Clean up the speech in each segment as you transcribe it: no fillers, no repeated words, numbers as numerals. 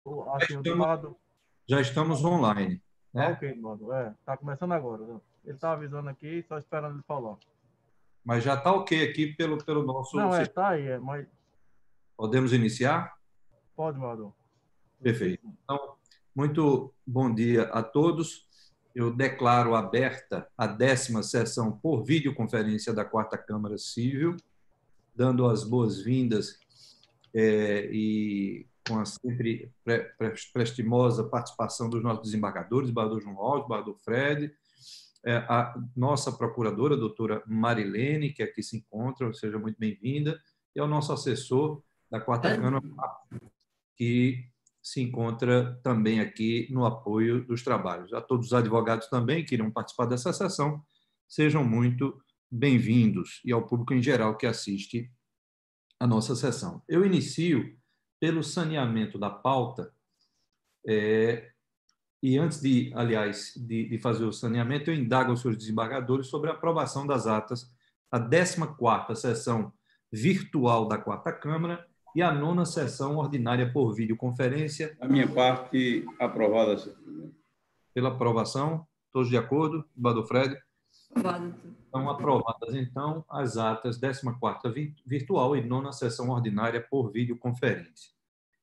Já Assim, o estamos, desembargador. já estamos online, Tá né? ok, desembargador. Tá começando agora, né? Ele tá avisando aqui, só esperando ele falar. Mas já está ok aqui pelo nosso Não, sistema. tá aí, mas Podemos iniciar? pode, desembargador. Inicie Perfeito. sim. Então, muito bom dia a todos. Eu declaro aberta a 10ª sessão por videoconferência da 4ª Câmara Civil, dando as boas-vindas e com a sempre prestimosa participação dos nossos desembargadores, desembargador João Alves, desembargador Fred, a nossa procuradora, a doutora Marilene, que aqui se encontra, seja muito bem-vinda, e ao nosso assessor da 4ª Câmara, que se encontra também aqui no apoio dos trabalhos. A todos os advogados também que irão participar dessa sessão, sejam muito bem-vindos, e ao público em geral que assiste a nossa sessão. Eu inicio pelo saneamento da pauta, e antes aliás, de fazer o saneamento, eu indago aos senhores desembargadores sobre a aprovação das atas da 14ª sessão virtual da 4ª Câmara e a 9ª sessão ordinária por videoconferência. A minha parte, aprovada. Pela aprovação, todos de acordo? Desembargador Fred? Aprovado. Estão aprovadas, então, as atas 14ª virtual e 9ª sessão ordinária por videoconferência.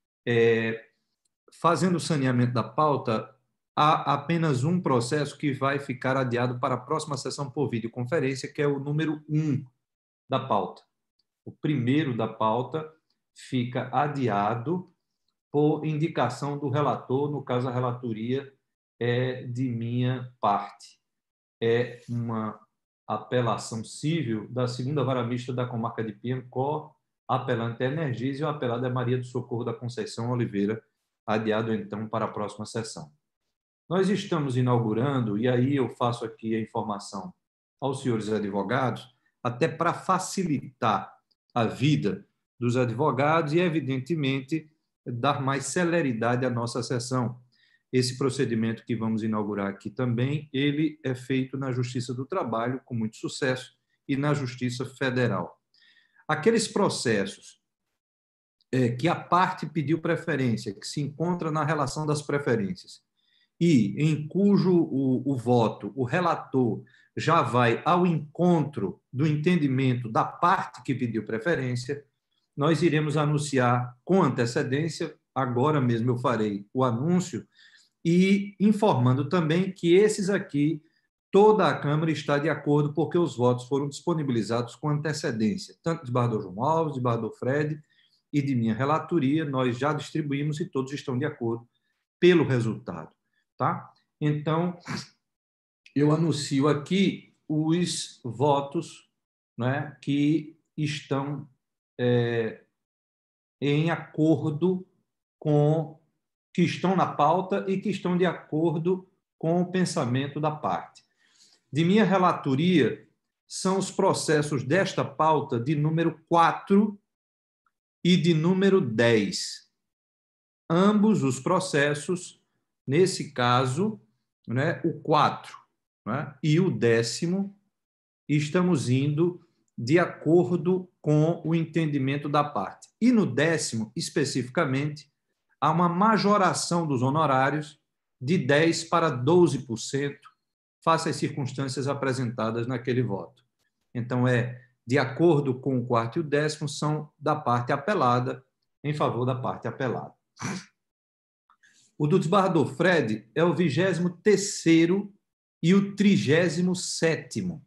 Fazendo o saneamento da pauta, há apenas um processo que vai ficar adiado para a próxima sessão por videoconferência, que é o número 1 da pauta. O primeiro da pauta fica adiado por indicação do relator, no caso, a relatoria é de minha parte. É uma apelação civil da 2ª Vara Mista da Comarca de Piancó, apelante é Energisa e o apelado é Maria do Socorro da Conceição Oliveira, adiado, então, para a próxima sessão. Nós estamos inaugurando, e aí eu faço aqui a informação aos senhores advogados, até para facilitar a vida dos advogados e, evidentemente, dar mais celeridade à nossa sessão. Esse procedimento que vamos inaugurar aqui também, ele é feito na Justiça do Trabalho, com muito sucesso, e na Justiça Federal. Aqueles processos que a parte pediu preferência, que se encontra na relação das preferências, e em cujo o voto, o relator, já vai ao encontro do entendimento da parte que pediu preferência, nós iremos anunciar com antecedência, agora mesmo eu farei o anúncio, e informando também que esses aqui, toda a Câmara está de acordo, porque os votos foram disponibilizados com antecedência, tanto do desembargador João Alves, do desembargador Fred e de minha relatoria, nós já distribuímos e todos estão de acordo pelo resultado. Tá? Então, eu anuncio aqui os votos, né, que estão em acordo com, que estão na pauta e que estão de acordo com o pensamento da parte. De minha relatoria, são os processos desta pauta de número 4 e de número 10. Ambos os processos, nesse caso, né, o 4, né, e o 10º, estamos indo de acordo com o entendimento da parte. E no 10º, especificamente, há uma majoração dos honorários de 10% para 12%, face às circunstâncias apresentadas naquele voto. Então, de acordo com o 4º e o 10º, são da parte apelada, em favor da parte apelada. O do desembargador Fred é o 23º e o 37º.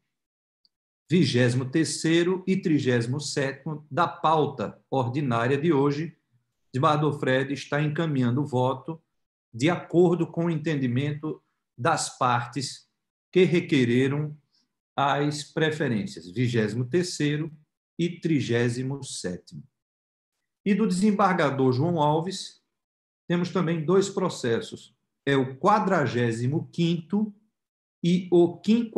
23º e 37º da pauta ordinária de hoje. O desembargador Fred está encaminhando o voto de acordo com o entendimento das partes que requereram as preferências, 23º e 37º. E do desembargador João Alves, temos também 2 processos. É o 45º e o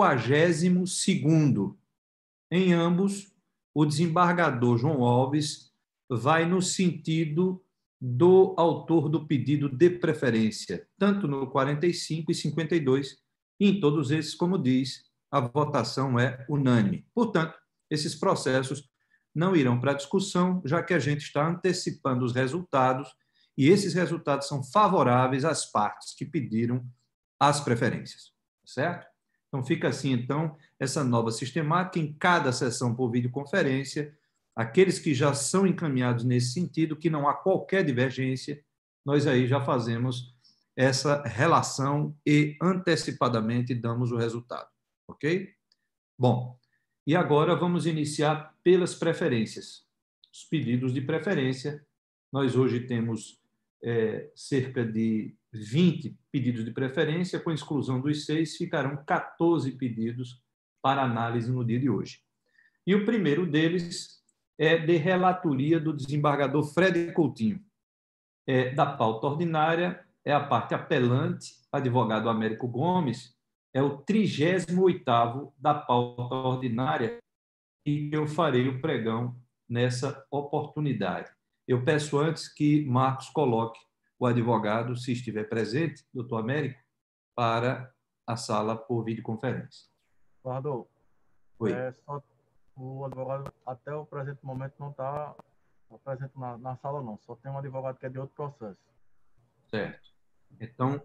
52º. Em ambos, o desembargador João Alves vai no sentido do autor do pedido de preferência, tanto no 45 e 52, e em todos esses, como diz, a votação é unânime. Portanto, esses processos não irão para discussão, já que a gente está antecipando os resultados e esses resultados são favoráveis às partes que pediram as preferências, certo? Então, fica assim, então, essa nova sistemática em cada sessão por videoconferência, aqueles que já são encaminhados nesse sentido, que não há qualquer divergência, nós aí já fazemos essa relação e antecipadamente damos o resultado, ok? Bom, e agora vamos iniciar pelas preferências. Os pedidos de preferência, nós hoje temos cerca de 20 pedidos de preferência, com exclusão dos 6, ficarão 14 pedidos para análise no dia de hoje. E o primeiro deles é de relatoria do desembargador Fred Coutinho. Da pauta ordinária, é a parte apelante, advogado Américo Gomes, é o 38º da pauta ordinária e eu farei o pregão nessa oportunidade. Eu peço antes que Marcos coloque o advogado, se estiver presente, doutor Américo, para a sala por videoconferência. Guardou. Oi. O advogado, até o presente momento, não está presente na sala, não. Só tem um advogado que é de outro processo. Certo. Então,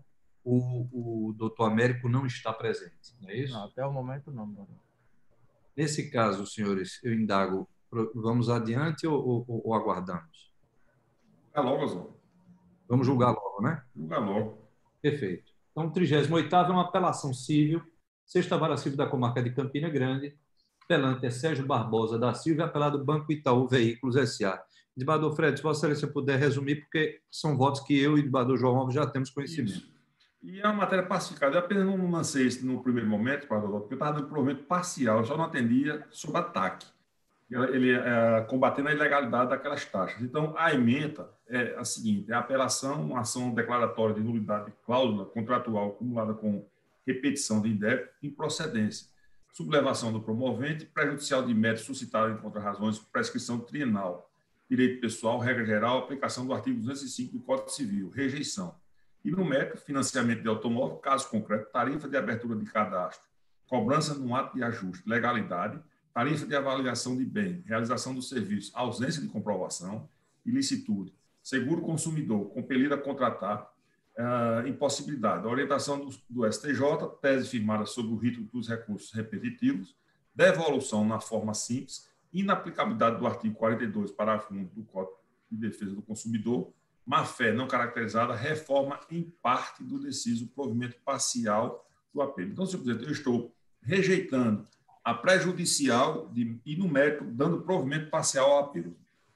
o doutor Américo não está presente, não é isso? Não, até o momento, não. Guardou. Nesse caso, senhores, eu indago, vamos adiante ou aguardamos? É logo, Zó. Vamos julgar logo, né? Julga logo. Perfeito. Então, o 38º é uma apelação civil, Sexta Vara Civil da Comarca de Campina Grande, apelante é Sérgio Barbosa da Silva, apelado Banco Itaú Veículos S.A. Desembargador Fred, se Vossa Excelência puder resumir, porque são votos que eu e o desembargador João Alves já temos conhecimento. Isso. E é uma matéria pacificada. Eu apenas não lancei isso no primeiro momento, porque eu estava dando provimento parcial, eu só não atendia sob ataque. Ele combatendo a ilegalidade daquelas taxas. Então, a ementa é a seguinte: é a apelação, uma ação declaratória de nulidade de cláusula contratual acumulada com repetição de débito, improcedência, sublevação do promovente, prejudicial de mérito suscitado em contra-razões, prescrição trienal, direito pessoal, regra geral, aplicação do artigo 205 do Código Civil, rejeição. E no mérito, financiamento de automóvel, caso concreto, tarifa de abertura de cadastro, cobrança num ato de ajuste, legalidade, tarifa de avaliação de bem, realização do serviço, ausência de comprovação, ilicitude, seguro consumidor, compelido a contratar, impossibilidade, orientação do STJ, tese firmada sob o rito dos recursos repetitivos, devolução na forma simples, inaplicabilidade do artigo 42, parágrafo 1 do Código de Defesa do Consumidor, má-fé não caracterizada, reforma em parte do deciso provimento parcial do apelo. Então, senhor presidente, eu estou rejeitando a prejudicial e no mérito dando provimento parcial ao apelo.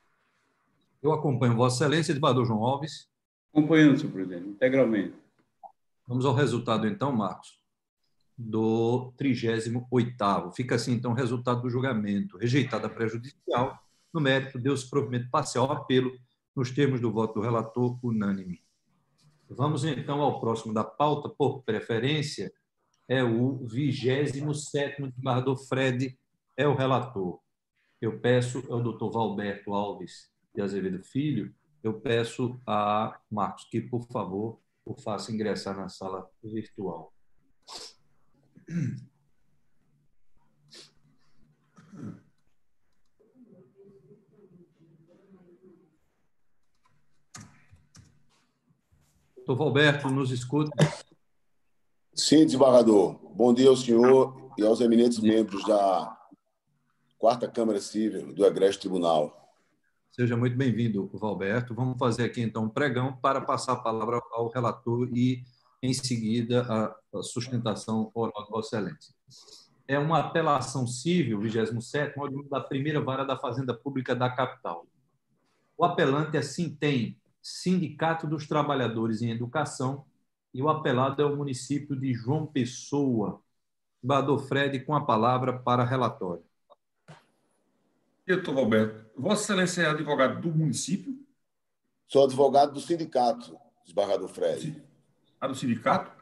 Eu acompanho Vossa Excelência, desembargador João Alves. Acompanhando, senhor presidente, integralmente. Vamos ao resultado, então, Marcos, do 38º. Fica assim, então, o resultado do julgamento. Rejeitada a prejudicial, no mérito, deu-se provimento parcial ao apelo, nos termos do voto do relator, unânime. Vamos, então, ao próximo da pauta, por preferência, é o 27º desembargador Fred, é o relator. Eu peço ao doutor Valberto Alves de Azevedo Filho, eu peço a Marcos que, por favor, o faça ingressar na sala virtual. Doutor Valberto, nos escuta? Sim, desembargador. Bom dia ao senhor e aos eminentes membros da 4ª Câmara Civil do Egrégio Tribunal. Seja muito bem-vindo, Valberto. Vamos fazer aqui, então, um pregão para passar a palavra ao relator e, em seguida, a sustentação oral de Vossa Excelência. É uma apelação civil, 27º, oriundo da primeira vara da Fazenda Pública da capital. O apelante é Sintem, Sindicato dos Trabalhadores em Educação, e o apelado é o município de João Pessoa. Desembargador Fred, com a palavra para relatório. Doutor Valberto, Vossa Excelência é advogado do município? Sou advogado do sindicato, desembargador Fred. Do sindicato?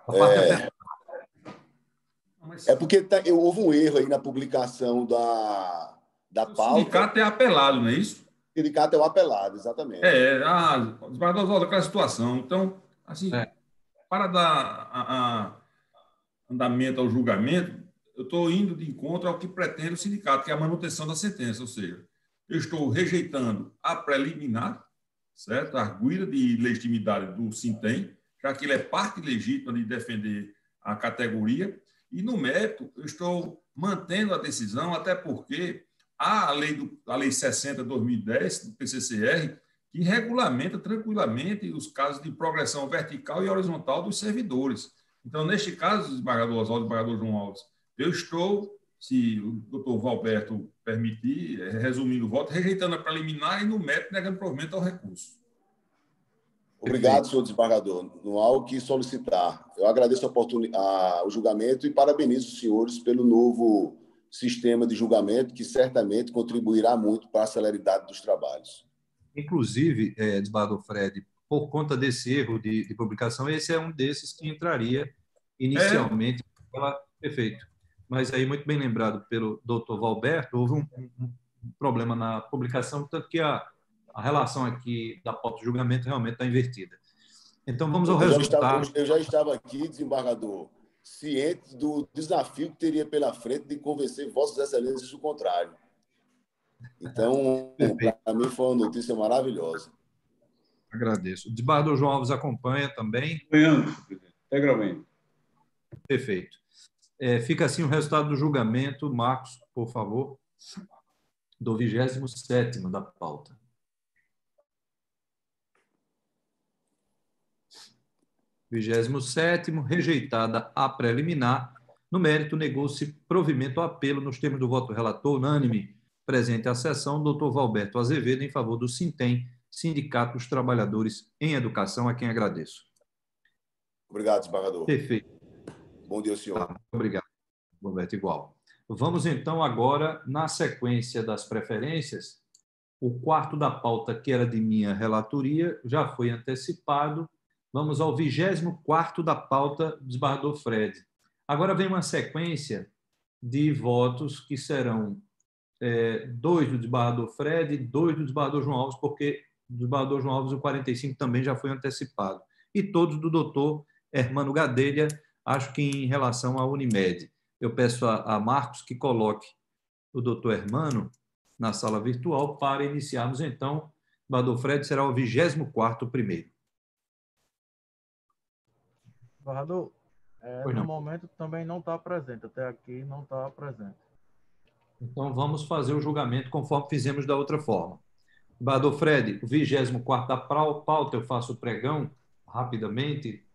É porque houve um erro aí na publicação da pauta. O sindicato é apelado, não é isso? O sindicato é o apelado, exatamente. Desembargador Valdo, aquela situação. Então, assim, para dar andamento ao julgamento, eu estou indo de encontro ao que pretende o sindicato, que é a manutenção da sentença, ou seja, eu estou rejeitando a preliminar, certo? Arguida de legitimidade do Sintem, já que ele é parte legítima de defender a categoria. E, no mérito, eu estou mantendo a decisão, até porque há a Lei 60/2010, do PCCR, que regulamenta tranquilamente os casos de progressão vertical e horizontal dos servidores. Então, neste caso, desembargador Oswaldo e desembargador João Alves, eu estou, se o doutor Valberto permitir, resumindo o voto, rejeitando a preliminar e, no mérito, negando provimento ao recurso. Obrigado, senhor desembargador. Não há o que solicitar. Eu agradeço o julgamento e parabenizo os senhores pelo novo sistema de julgamento, que certamente contribuirá muito para a celeridade dos trabalhos. Inclusive, desembargador Fred, por conta desse erro de publicação, esse é um desses que entraria inicialmente pela prefeito. Mas aí, muito bem lembrado pelo doutor Valberto, houve um problema na publicação, tanto que a relação aqui da pauta de julgamento realmente está invertida. Então, vamos ao resultado. Eu já estava aqui, desembargador, ciente do desafio que teria pela frente de convencer Vossas Excelências do contrário. Então, para mim, foi uma notícia maravilhosa. Agradeço. O desembargador João Alves acompanha também? Acompanhando, presidente, integralmente. Perfeito. Fica assim o resultado do julgamento. Marcos, por favor, do 27º da pauta. 27º, rejeitada a preliminar. No mérito, negou-se provimento ao apelo nos termos do voto relator unânime. Presente à sessão, doutor Valberto Azevedo, em favor do Sintem, Sindicato dos Trabalhadores em Educação, a quem agradeço. Obrigado, desembargador. Perfeito. Bom dia, senhor. Obrigado, Roberto, igual. Vamos, então, agora, na sequência das preferências, o quarto da pauta, que era de minha relatoria, já foi antecipado. Vamos ao 24º da pauta, desembargador Fred. Agora vem uma sequência de votos que serão 2 do desembargador Fred e 2 do desembargador João Alves, porque do desembargador João Alves o 45 também já foi antecipado. E todos do doutor Hermano Gadelha, acho que em relação à Unimed. Eu peço a Marcos que coloque o doutor Hermano na sala virtual para iniciarmos, então. O desembargador Fred será o 24º primeiro. Desembargador, no momento também não está presente. Até aqui não está presente. Então, vamos fazer o julgamento conforme fizemos da outra forma. Desembargador Fred, o 24º da pauta, eu faço o pregão rapidamente,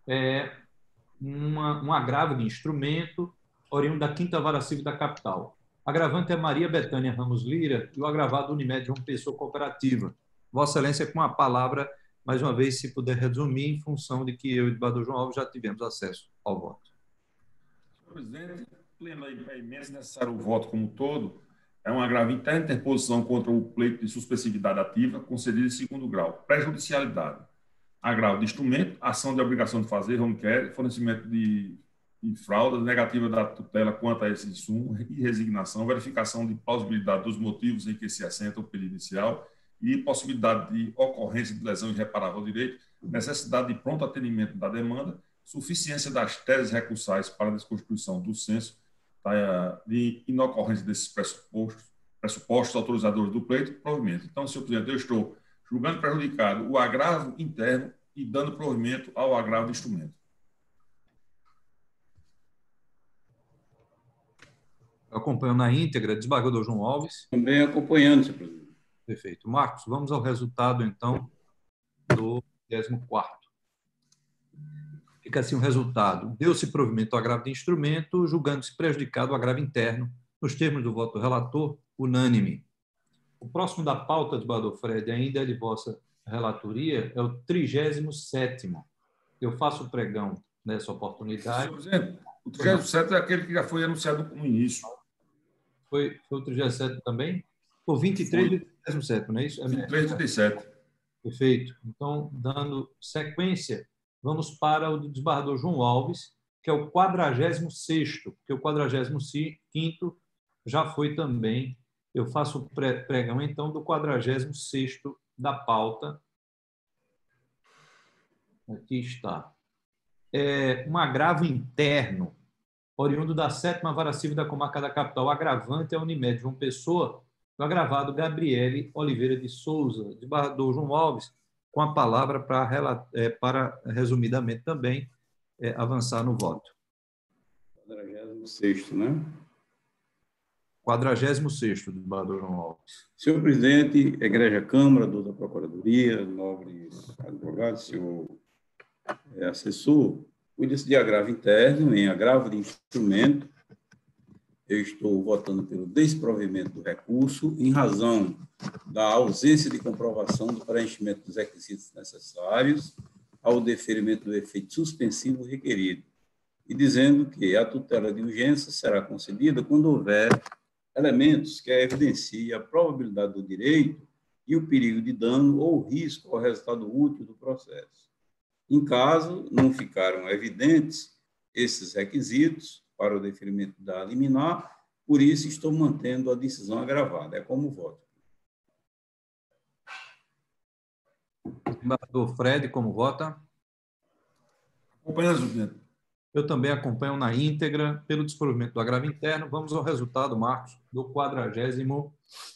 um agravo de instrumento oriundo da 5ª Vara Civil da Capital. O agravante é Maria Bethânia Ramos Lira e o agravado Unimed João Pessoa Cooperativa. Vossa Excelência, com a palavra, mais uma vez, se puder resumir, em função de que eu e o desembargador João Alves já tivemos acesso ao voto. Senhor presidente, pleno é imenso necessário o voto como um todo, é um agravo interno de interposição contra o pleito de suspensividade ativa concedido em segundo grau, prejudicialidade, agravo de instrumento, ação de obrigação de fazer, home care, fornecimento de fraudas, negativa da tutela quanto a esse insumo, e resignação, verificação de plausibilidade dos motivos em que se assenta o pedido inicial e possibilidade de ocorrência de lesão irreparável ao direito, necessidade de pronto atendimento da demanda, suficiência das teses recursais para a desconstituição do censo, de inocorrência desses pressupostos autorizadores do pleito, provimento. Então, senhor presidente, eu estou julgando prejudicado o agravo interno e dando provimento ao agravo de instrumento. Acompanhando na íntegra, desembargador João Alves. Também acompanhando, senhor presidente. Perfeito. Marcos, vamos ao resultado, então, do 24º. Fica assim o resultado. Deu-se provimento ao agravo de instrumento, julgando-se prejudicado o agravo interno, nos termos do voto do relator, unânime. O próximo da pauta, desembargador Fred, ainda é de vossa relatoria, é o 37º. Eu faço o pregão nessa oportunidade. Senhor presidente, o 37º é aquele que já foi anunciado no início. Foi o 37º também? O 23 e o 37º, não é isso? 23 e 37. Perfeito. Então, dando sequência, vamos para o do desembargador João Alves, que é o 46º, porque o 45º já foi também. Eu faço o pregão, então, do 46º da pauta. Aqui está. Um agravo interno, oriundo da 7ª Vara Civil da Comarca da Capital. O agravante é a Unimed João Pessoa, do agravado Gabriele Oliveira de Souza, desembargador João Alves, com a palavra para resumidamente também, avançar no voto. 46º, né? 46º, desembargador João Alves. Senhor presidente, Egregia Câmara, da Procuradoria, nobres advogados, senhor assessor, o índice de agravo interno em agravo de instrumento, eu estou votando pelo desprovimento do recurso em razão da ausência de comprovação do preenchimento dos requisitos necessários ao deferimento do efeito suspensivo requerido, e dizendo que a tutela de urgência será concedida quando houver elementos que evidenciem a probabilidade do direito e o perigo de dano ou risco ao resultado útil do processo. Em caso não ficaram evidentes esses requisitos para o deferimento da liminar, por isso estou mantendo a decisão agravada. É como voto. Desembargador Fred, como vota? Acompanhando, presidente. Eu também acompanho na íntegra pelo desprovimento do agravo interno. Vamos ao resultado, Marcos, do 46º.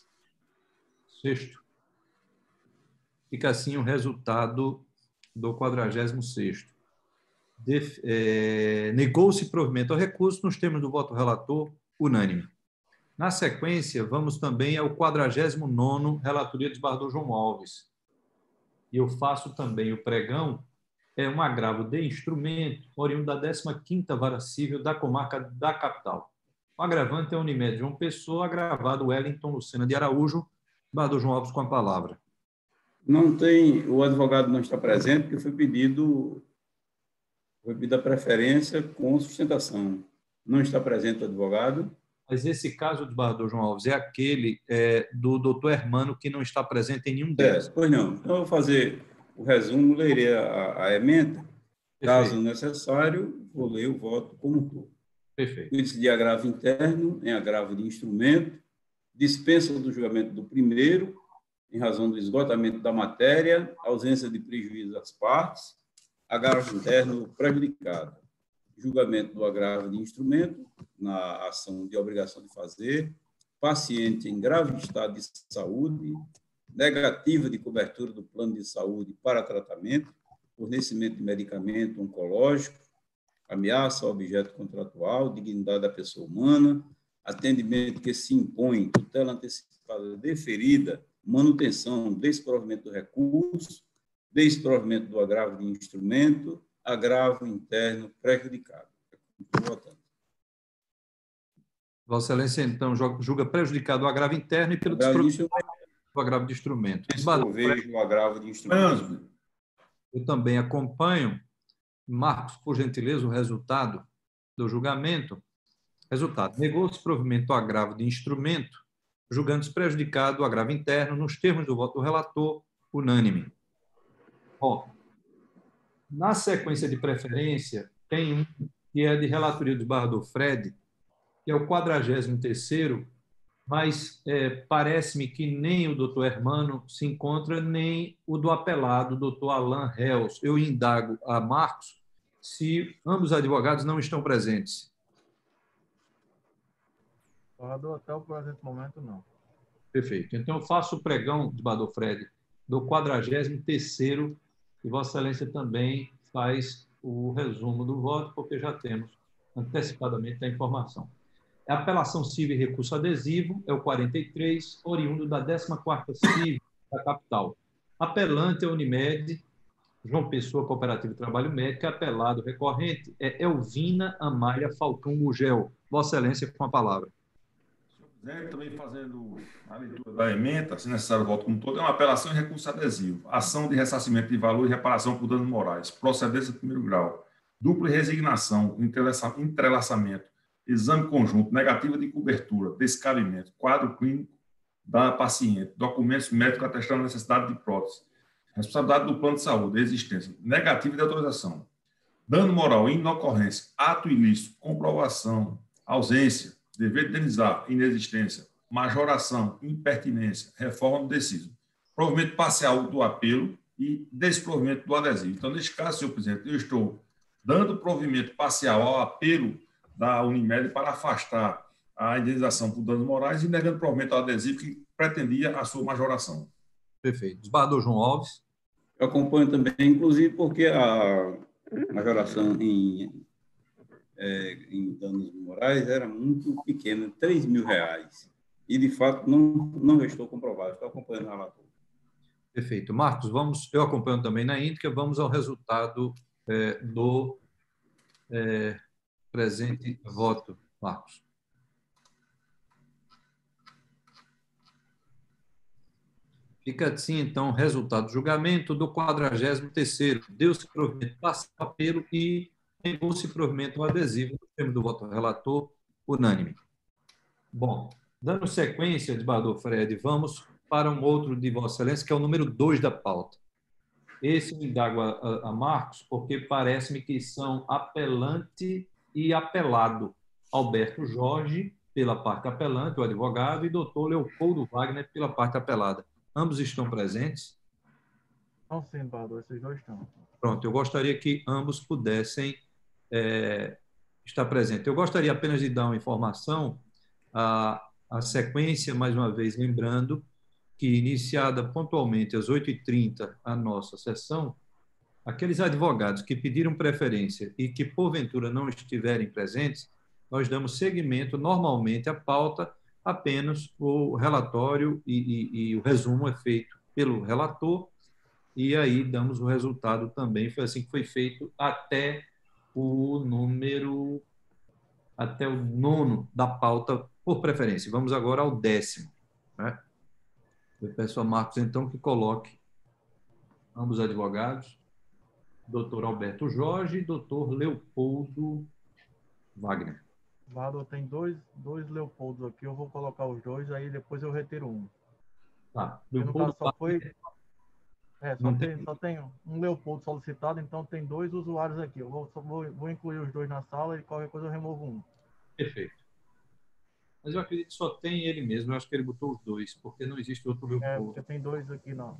Fica assim o resultado do 46º. Negou-se provimento ao recurso nos termos do voto relator unânime. Na sequência, vamos também ao 49º, relatoria do desembargador João Alves. E eu faço também o pregão, um agravo de instrumento oriundo da 15ª Vara Civil da comarca da capital. O agravante é Unimed João Pessoa, agravado Wellington Lucena de Araújo. Desembargador João Alves com a palavra. Não tem, o advogado não está presente, porque foi pedido a preferência com sustentação. Não está presente o advogado. Mas esse caso do desembargador João Alves é aquele do doutor Hermano, que não está presente em nenhum deles. Pois não. Então, eu vou fazer o resumo, lerei a emenda. Caso necessário, vou ler o voto como um todo. Perfeito. Índice de agravo interno em agravo de instrumento, dispensa do julgamento do primeiro, em razão do esgotamento da matéria, ausência de prejuízo às partes, agravo interno prejudicado, julgamento do agravo de instrumento, na ação de obrigação de fazer, paciente em grave estado de saúde, negativa de cobertura do plano de saúde para tratamento, fornecimento de medicamento oncológico, ameaça ao objeto contratual, dignidade da pessoa humana, atendimento que se impõe, tutela antecipada deferida, manutenção, desprovimento do recurso, desprovimento do agravo de instrumento, agravo interno prejudicado. Vossa Excelência, então, julga prejudicado o agravo interno e pelo desprovimento do agravo de instrumento. Desprovejo o agravo de instrumento. Eu também acompanho. Marcos, por gentileza, o resultado do julgamento. Resultado. Negou-se provimento do agravo de instrumento, julgando-se prejudicado o agravo interno nos termos do voto do relator, unânime. Bom, na sequência de preferência, tem um que é de relatoria do desembargador Fred, que é o 43º, mas parece-me que nem o doutor Hermano se encontra, nem o do apelado, o doutor Alain Reus. Eu indago a Marcos se ambos os advogados não estão presentes. Até o presente momento, não. Perfeito. Então, eu faço o pregão, desembargador Fred, do 43º, e Vossa Excelência também faz o resumo do voto, porque já temos antecipadamente a informação. A apelação civil e recurso adesivo é o 43, oriundo da 14ª Civil da capital. Apelante é Unimed, João Pessoa, Cooperativa de Trabalho Médico. Apelado recorrente é Elvina Amália Falcão Gugel. Vossa Excelência, com a palavra. Senhor presidente, também fazendo a leitura da ementa, se necessário o voto como todo, é uma apelação e recurso adesivo. Ação de ressarcimento de valor e reparação por danos morais. Procedência de primeiro grau. Dupla resignação, entrelaçamento, exame conjunto, negativa de cobertura, descabimento, quadro clínico da paciente, documentos médicos atestando a necessidade de prótese, responsabilidade do plano de saúde, existência, negativa de autorização, dano moral, inocorrência, ato ilícito, comprovação, ausência, dever de indenizar, inexistência, majoração, impertinência, reforma do deciso, provimento parcial do apelo e desprovimento do adesivo. Então, neste caso, senhor presidente, eu estou dando provimento parcial ao apelo da Unimed para afastar a indenização por danos morais e negando provimento ao adesivo que pretendia a sua majoração. Perfeito. Desembargador João Alves. Eu acompanho também, inclusive porque a majoração em danos morais era muito pequena, R$3.000. E, de fato, não estou comprovado. Estou acompanhando o relator. Perfeito. Marcos, eu acompanho também na íntegra, vamos ao resultado do presente voto. Marcos. Fica assim, então, o resultado do julgamento do 43º. Deu-se provimento passo apelo e negou-se provimento o adesivo no termo do voto relator, unânime. Bom, dando sequência, desembargador Fred, vamos para um outro de Vossa Excelência, que é o número 2 da pauta. Esse me indago a Marcos, porque parece-me que são apelante e apelado. Alberto Jorge, pela parte apelante, o advogado, e doutor Leopoldo Wagner, pela parte apelada. Ambos estão presentes? Não, sim, desembargador, esses dois estão. Pronto, eu gostaria que ambos pudessem estar presentes. Eu gostaria apenas de dar uma informação, a sequência, mais uma vez, lembrando que, iniciada pontualmente às 8h30 a nossa sessão, aqueles advogados que pediram preferência e que, porventura, não estiverem presentes, nós damos seguimento normalmente à pauta, apenas o relatório e o resumo é feito pelo relator, e aí damos o resultado também. Foi assim que foi feito até o 9º da pauta, por preferência. Vamos agora ao 10º. Né? Eu peço a Marcos, então, que coloque ambos advogados, doutor Alberto Jorge e doutor Leopoldo Wagner. Desembargador, tem dois Leopoldos aqui, eu vou colocar os dois, aí depois eu retiro um. Tá. Porque no Leopoldo caso só foi... Wagner, só tem um Leopoldo solicitado, então tem dois usuários aqui. Eu vou incluir os dois na sala e qualquer coisa eu removo um. perfeito. Mas eu acredito que só tem ele mesmo. Eu acho que ele botou os dois, porque não existe outro Leopoldo. Porque tem dois aqui, não.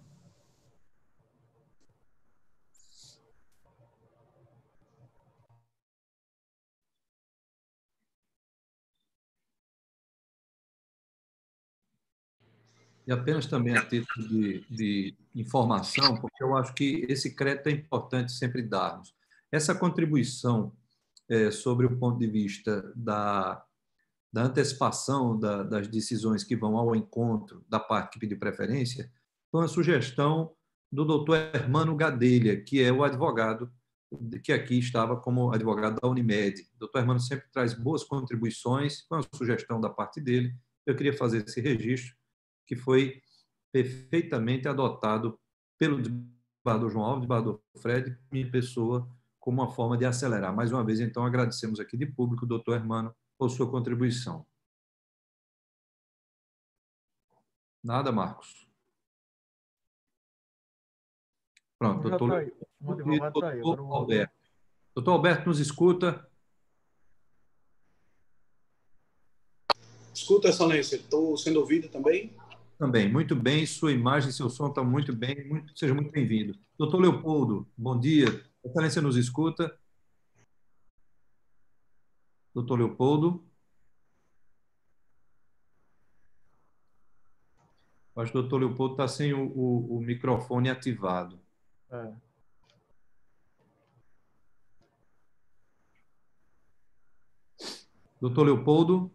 E apenas também a título de informação, porque eu acho que esse crédito é importante sempre darmos. Essa contribuição sobre o ponto de vista da antecipação das decisões que vão ao encontro da parte que pediu preferência, foi uma sugestão do doutor Hermano Gadelha, que é o advogado que aqui estava como advogado da Unimed. O doutor Hermano sempre traz boas contribuições, foi uma sugestão da parte dele. Eu queria fazer esse registro, que foi perfeitamente adotado pelo desembargador João Alves, desembargador Fred, minha pessoa, como uma forma de acelerar. Mais uma vez, então, agradecemos aqui de público o doutor Hermano por sua contribuição. Nada, Marcos. Pronto, doutor Alberto. Doutor Alberto, nos escuta? Escuta, Excelência. Estou sendo ouvido também? Também, muito bem. Sua imagem e seu som estão muito bem. Seja muito bem-vindo. Doutor Leopoldo, bom dia. Excelência nos escuta? Doutor Leopoldo? Acho que o doutor Leopoldo está sem o microfone ativado. Doutor Leopoldo?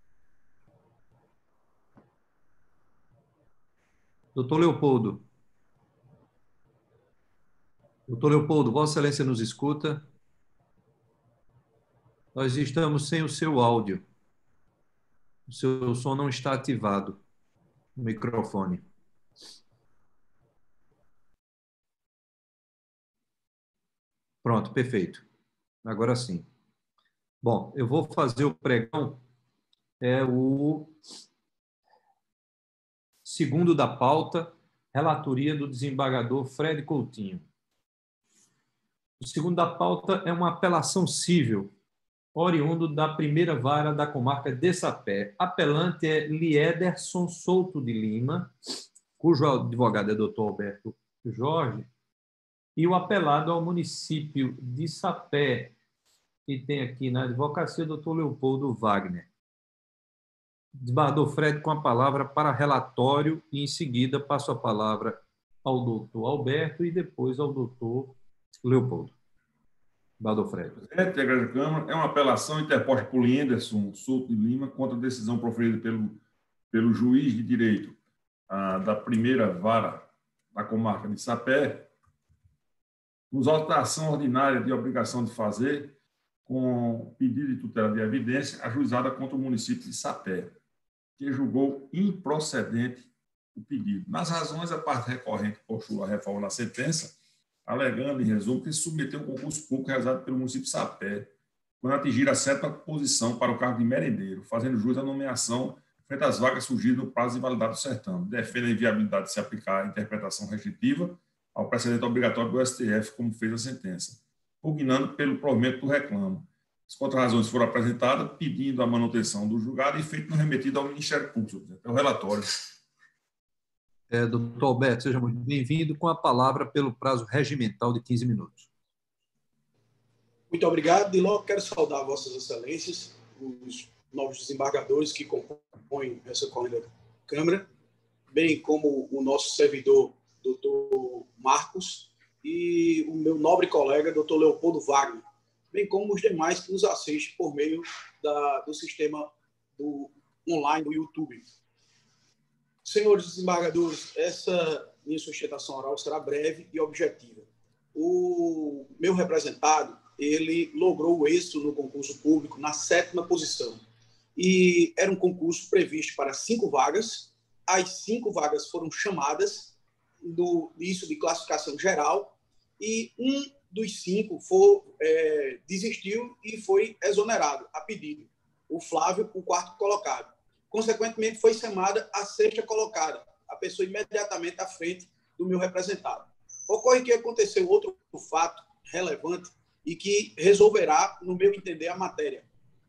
Doutor Leopoldo? Doutor Leopoldo, Vossa Excelência nos escuta? Nós estamos sem o seu áudio. O seu som não está ativado no microfone. Pronto, perfeito. Agora sim. Bom, eu vou fazer o pregão. É o segundo da pauta, relatoria do desembargador Fred Coutinho. O segundo da pauta é uma apelação civil, oriundo da primeira vara da comarca de Sapé. Apelante é Liederson Souto de Lima, cujo advogado é doutor Alberto Jorge, e o apelado ao município de Sapé, que tem aqui na advocacia o doutor Leopoldo Wagner. Desembargador Fred, com a palavra para relatório, e em seguida passo a palavra ao doutor Alberto e depois ao doutor Leopoldo. Desembargador Fred. Presidente da Igreja da Câmara, é uma apelação interposta por Linderson Souto de Lima contra a decisão proferida pelo juiz de direito da primeira vara da comarca de Sapé, nos autos da ação ordinária de obrigação de fazer, com pedido de tutela de evidência, ajuizada contra o município de Sapé, que julgou improcedente o pedido. Nas razões, a parte recorrente postula a reforma da sentença, alegando, em resumo, que se submeteu um concurso público realizado pelo município de Sapé, quando atingir a 7ª posição para o cargo de merendeiro, fazendo jus à nomeação frente às vagas surgidas no prazo de validade do certame. Defende a inviabilidade de se aplicar a interpretação restritiva ao precedente obrigatório do STF, como fez a sentença, pugnando pelo provimento do reclamo. As contra-razões foram apresentadas, pedindo a manutenção do julgado e feito no remetido ao Ministério Público. É o relatório. Doutor Alberto, seja muito bem-vindo, com a palavra pelo prazo regimental de 15 minutos. Muito obrigado. E logo quero saudar Vossas Excelências, os novos desembargadores que compõem essa corrente da Câmara, bem como o nosso servidor, doutor Marcos, e o meu nobre colega, doutor Leopoldo Wagner, bem como os demais que nos assistem por meio do sistema online do YouTube. Senhores desembargadores, essa minha sustentação oral será breve e objetiva. O meu representado, ele logrou o êxito no concurso público na 7ª posição. E era um concurso previsto para 5 vagas. As 5 vagas foram chamadas isso de classificação geral e um dos 5 desistiu e foi exonerado a pedido. O Flávio, o 4º colocado. Consequentemente, foi chamada a 6ª colocada, a pessoa imediatamente à frente do meu representado. Ocorre que aconteceu outro fato relevante e que resolverá, no meu entender, a matéria.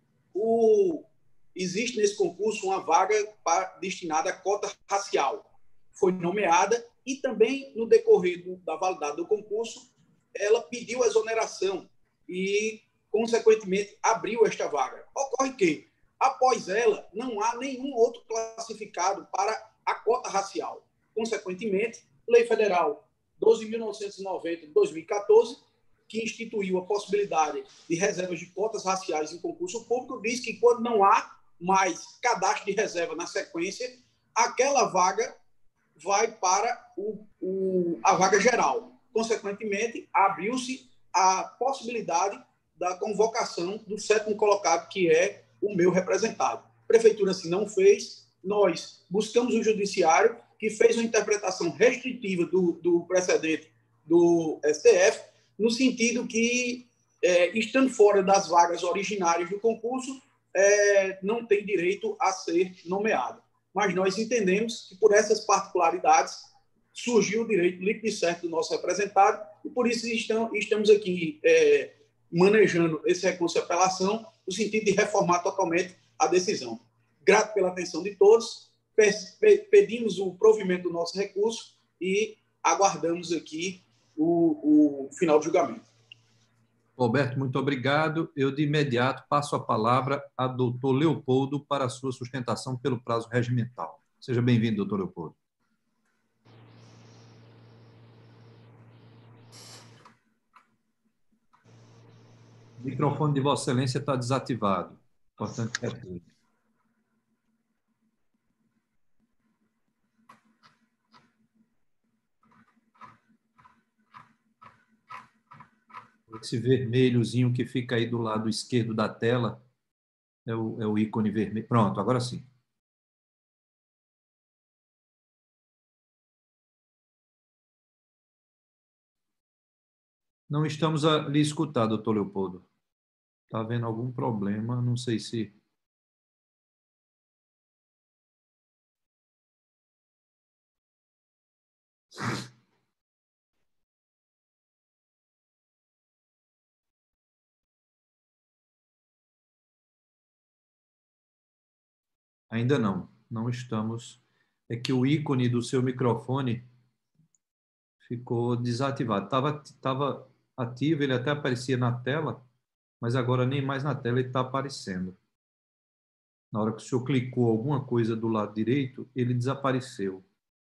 Existe nesse concurso uma vaga destinada à cota racial. Foi nomeada e também, no decorrer da validade do concurso, ela pediu a exoneração e, consequentemente, abriu esta vaga. Ocorre que, após ela, não há nenhum outro classificado para a cota racial. Consequentemente, Lei Federal 12.990 de 2014, que instituiu a possibilidade de reservas de cotas raciais em concurso público, diz que quando não há mais cadastro de reserva na sequência, aquela vaga vai para a vaga geral. Consequentemente, abriu-se a possibilidade da convocação do 7º colocado, que é o meu representado. A prefeitura assim não fez, nós buscamos o judiciário, que fez uma interpretação restritiva do precedente do STF, no sentido que, estando fora das vagas originárias do concurso, não tem direito a ser nomeado. Mas nós entendemos que, por essas particularidades, surgiu o direito líquido e certo do nosso representado, e por isso estamos aqui manejando esse recurso de apelação, no sentido de reformar totalmente a decisão. Grato pela atenção de todos, pedimos o provimento do nosso recurso e aguardamos aqui o final do julgamento. Roberto, muito obrigado. Eu, de imediato, passo a palavra a doutor Leopoldo para a sua sustentação pelo prazo regimental. Seja bem-vindo, doutor Leopoldo. O microfone de Vossa Excelência está desativado. Portanto, esse vermelhozinho que fica aí do lado esquerdo da tela é o ícone vermelho. Pronto, agora sim. Não estamos a lhe escutar, doutor Leopoldo. Está havendo algum problema, não sei se... Ainda não estamos. É que o ícone do seu microfone ficou desativado. Estava ativo, ele até aparecia na tela, mas agora nem mais na tela ele está aparecendo. Na hora que o senhor clicou alguma coisa do lado direito, ele desapareceu.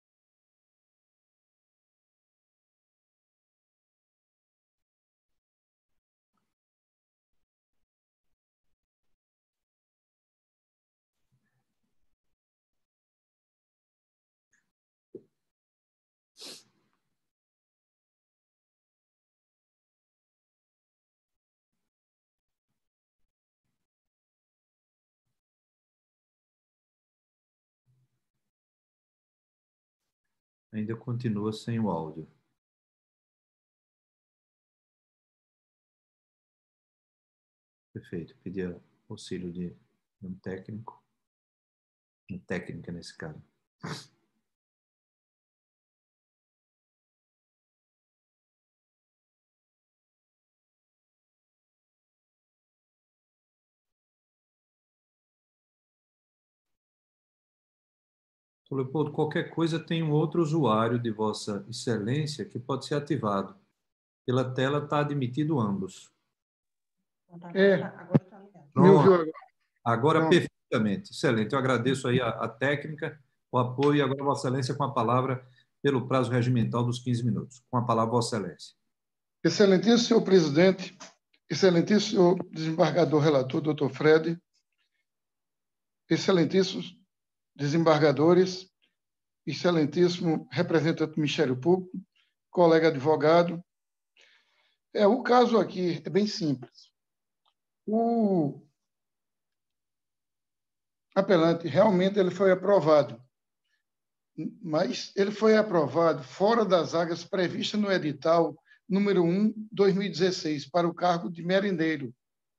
Ainda continua sem o áudio. Perfeito. Pedia auxílio de um técnico. Uma técnica nesse caso. Leopoldo, qualquer coisa tem um outro usuário de Vossa Excelência que pode ser ativado. Pela tela está admitido ambos. Me ouviu agora? Agora, perfeitamente. Excelente. Eu agradeço aí a técnica, o apoio, e agora Vossa Excelência com a palavra pelo prazo regimental dos 15 minutos. Com a palavra, Vossa Excelência. Excelentíssimo senhor presidente, excelentíssimo senhor desembargador relator, doutor Fred, excelentíssimos desembargadores, excelentíssimo representante do Ministério Público, colega advogado. O caso aqui é bem simples. O apelante realmente ele foi aprovado, mas ele foi aprovado fora das áreas previstas no edital número 1/2016 para o cargo de merendeiro.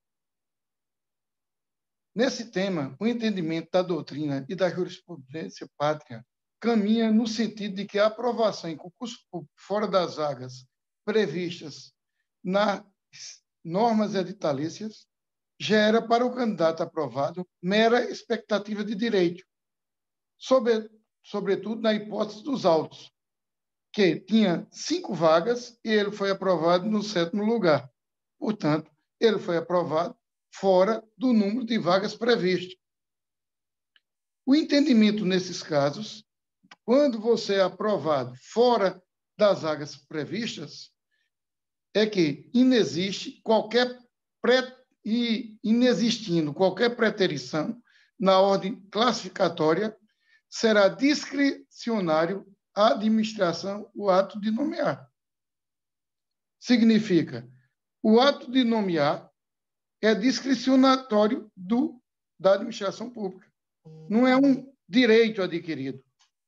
Nesse tema, o entendimento da doutrina e da jurisprudência pátria caminha no sentido de que a aprovação em concurso público fora das vagas previstas nas normas editalícias gera para o candidato aprovado mera expectativa de direito, sobretudo na hipótese dos autos, que tinha 5 vagas e ele foi aprovado no 7º lugar. Portanto, ele foi aprovado fora do número de vagas previsto. O entendimento nesses casos, quando você é aprovado fora das vagas previstas, é que inexistindo qualquer preterição na ordem classificatória, será discricionário à administração o ato de nomear. Significa, o ato de nomear é discricionatório da administração pública. Não é um direito adquirido.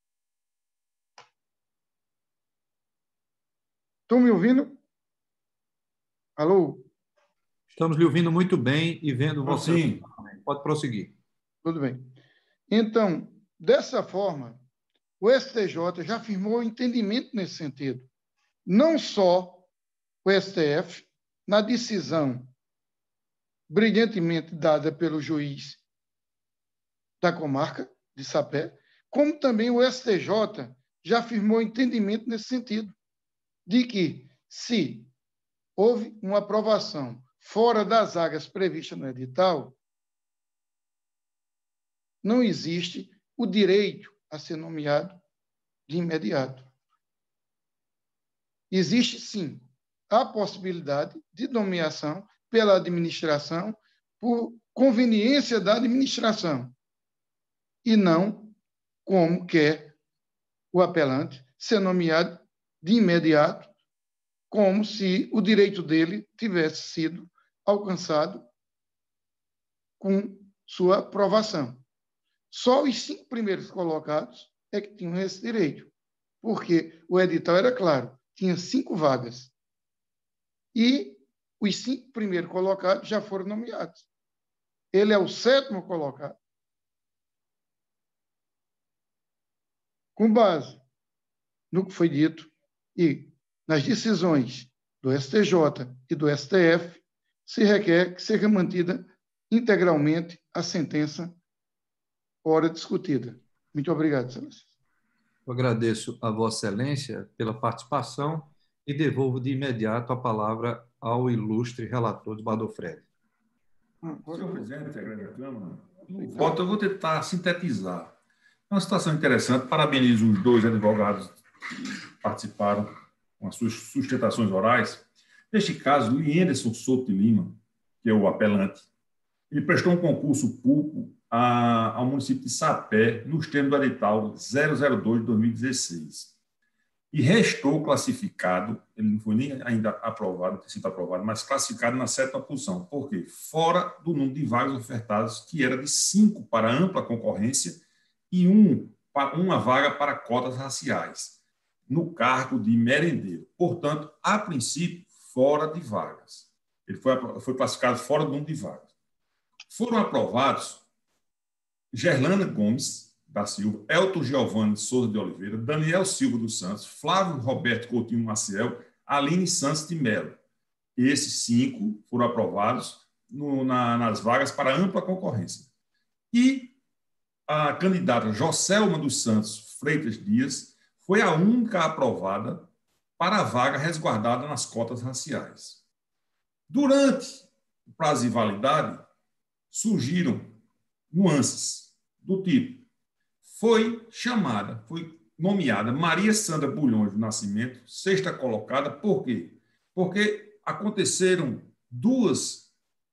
Estão me ouvindo? Alô? Estamos lhe ouvindo muito bem e vendo você. Sim. Pode prosseguir. Tudo bem. Então, dessa forma, o STJ já afirmou o entendimento nesse sentido. Não só o STF, na decisão brilhantemente dada pelo juiz da comarca de Sapé, como também o STJ já afirmou entendimento nesse sentido, de que, se houve uma aprovação fora das áreas previstas no edital, não existe o direito a ser nomeado de imediato. Existe, sim, a possibilidade de nomeação pela administração por conveniência da administração e não como quer o apelante ser nomeado de imediato, como se o direito dele tivesse sido alcançado com sua aprovação. Só os 5 primeiros colocados é que tinham esse direito, porque o edital era claro, tinha 5 vagas. E os 5 primeiros colocados já foram nomeados. Ele é o 7º colocado. Com base no que foi dito e nas decisões do STJ e do STF, se requer que seja mantida integralmente a sentença ora discutida. Muito obrigado, Excelência. Eu agradeço a Vossa Excelência pela participação e devolvo de imediato a palavra ao ilustre relator de Badofred. Senhor presidente, Egrégia Câmara, no voto eu vou tentar sintetizar. É uma situação interessante. Parabenizo os dois advogados que participaram com as suas sustentações orais. Neste caso, Lienderson Souto de Lima, que é o apelante, ele prestou um concurso público ao município de Sapé, nos termos do edital 002 de 2016. E restou classificado, ele não foi nem ainda aprovado, ter sido aprovado, mas classificado na 7ª posição. Por quê? Fora do número de vagas ofertadas, que era de 5 para ampla concorrência e uma vaga para cotas raciais, no cargo de merendeiro. Portanto, a princípio, fora de vagas. Ele foi classificado fora do número de vagas. Foram aprovados Gerlana Gomes da Silva, Elton Giovanni de Souza de Oliveira, Daniel Silva dos Santos, Flávio Roberto Coutinho Maciel, Aline Santos de Mello. Esses 5 foram aprovados nas vagas para ampla concorrência. E a candidata Joselma dos Santos Freitas Dias foi a única aprovada para a vaga resguardada nas cotas raciais. Durante o prazo de validade, surgiram nuances do tipo: foi nomeada Maria Sandra Bulhões do Nascimento, 6ª colocada. Por quê? Porque aconteceram dois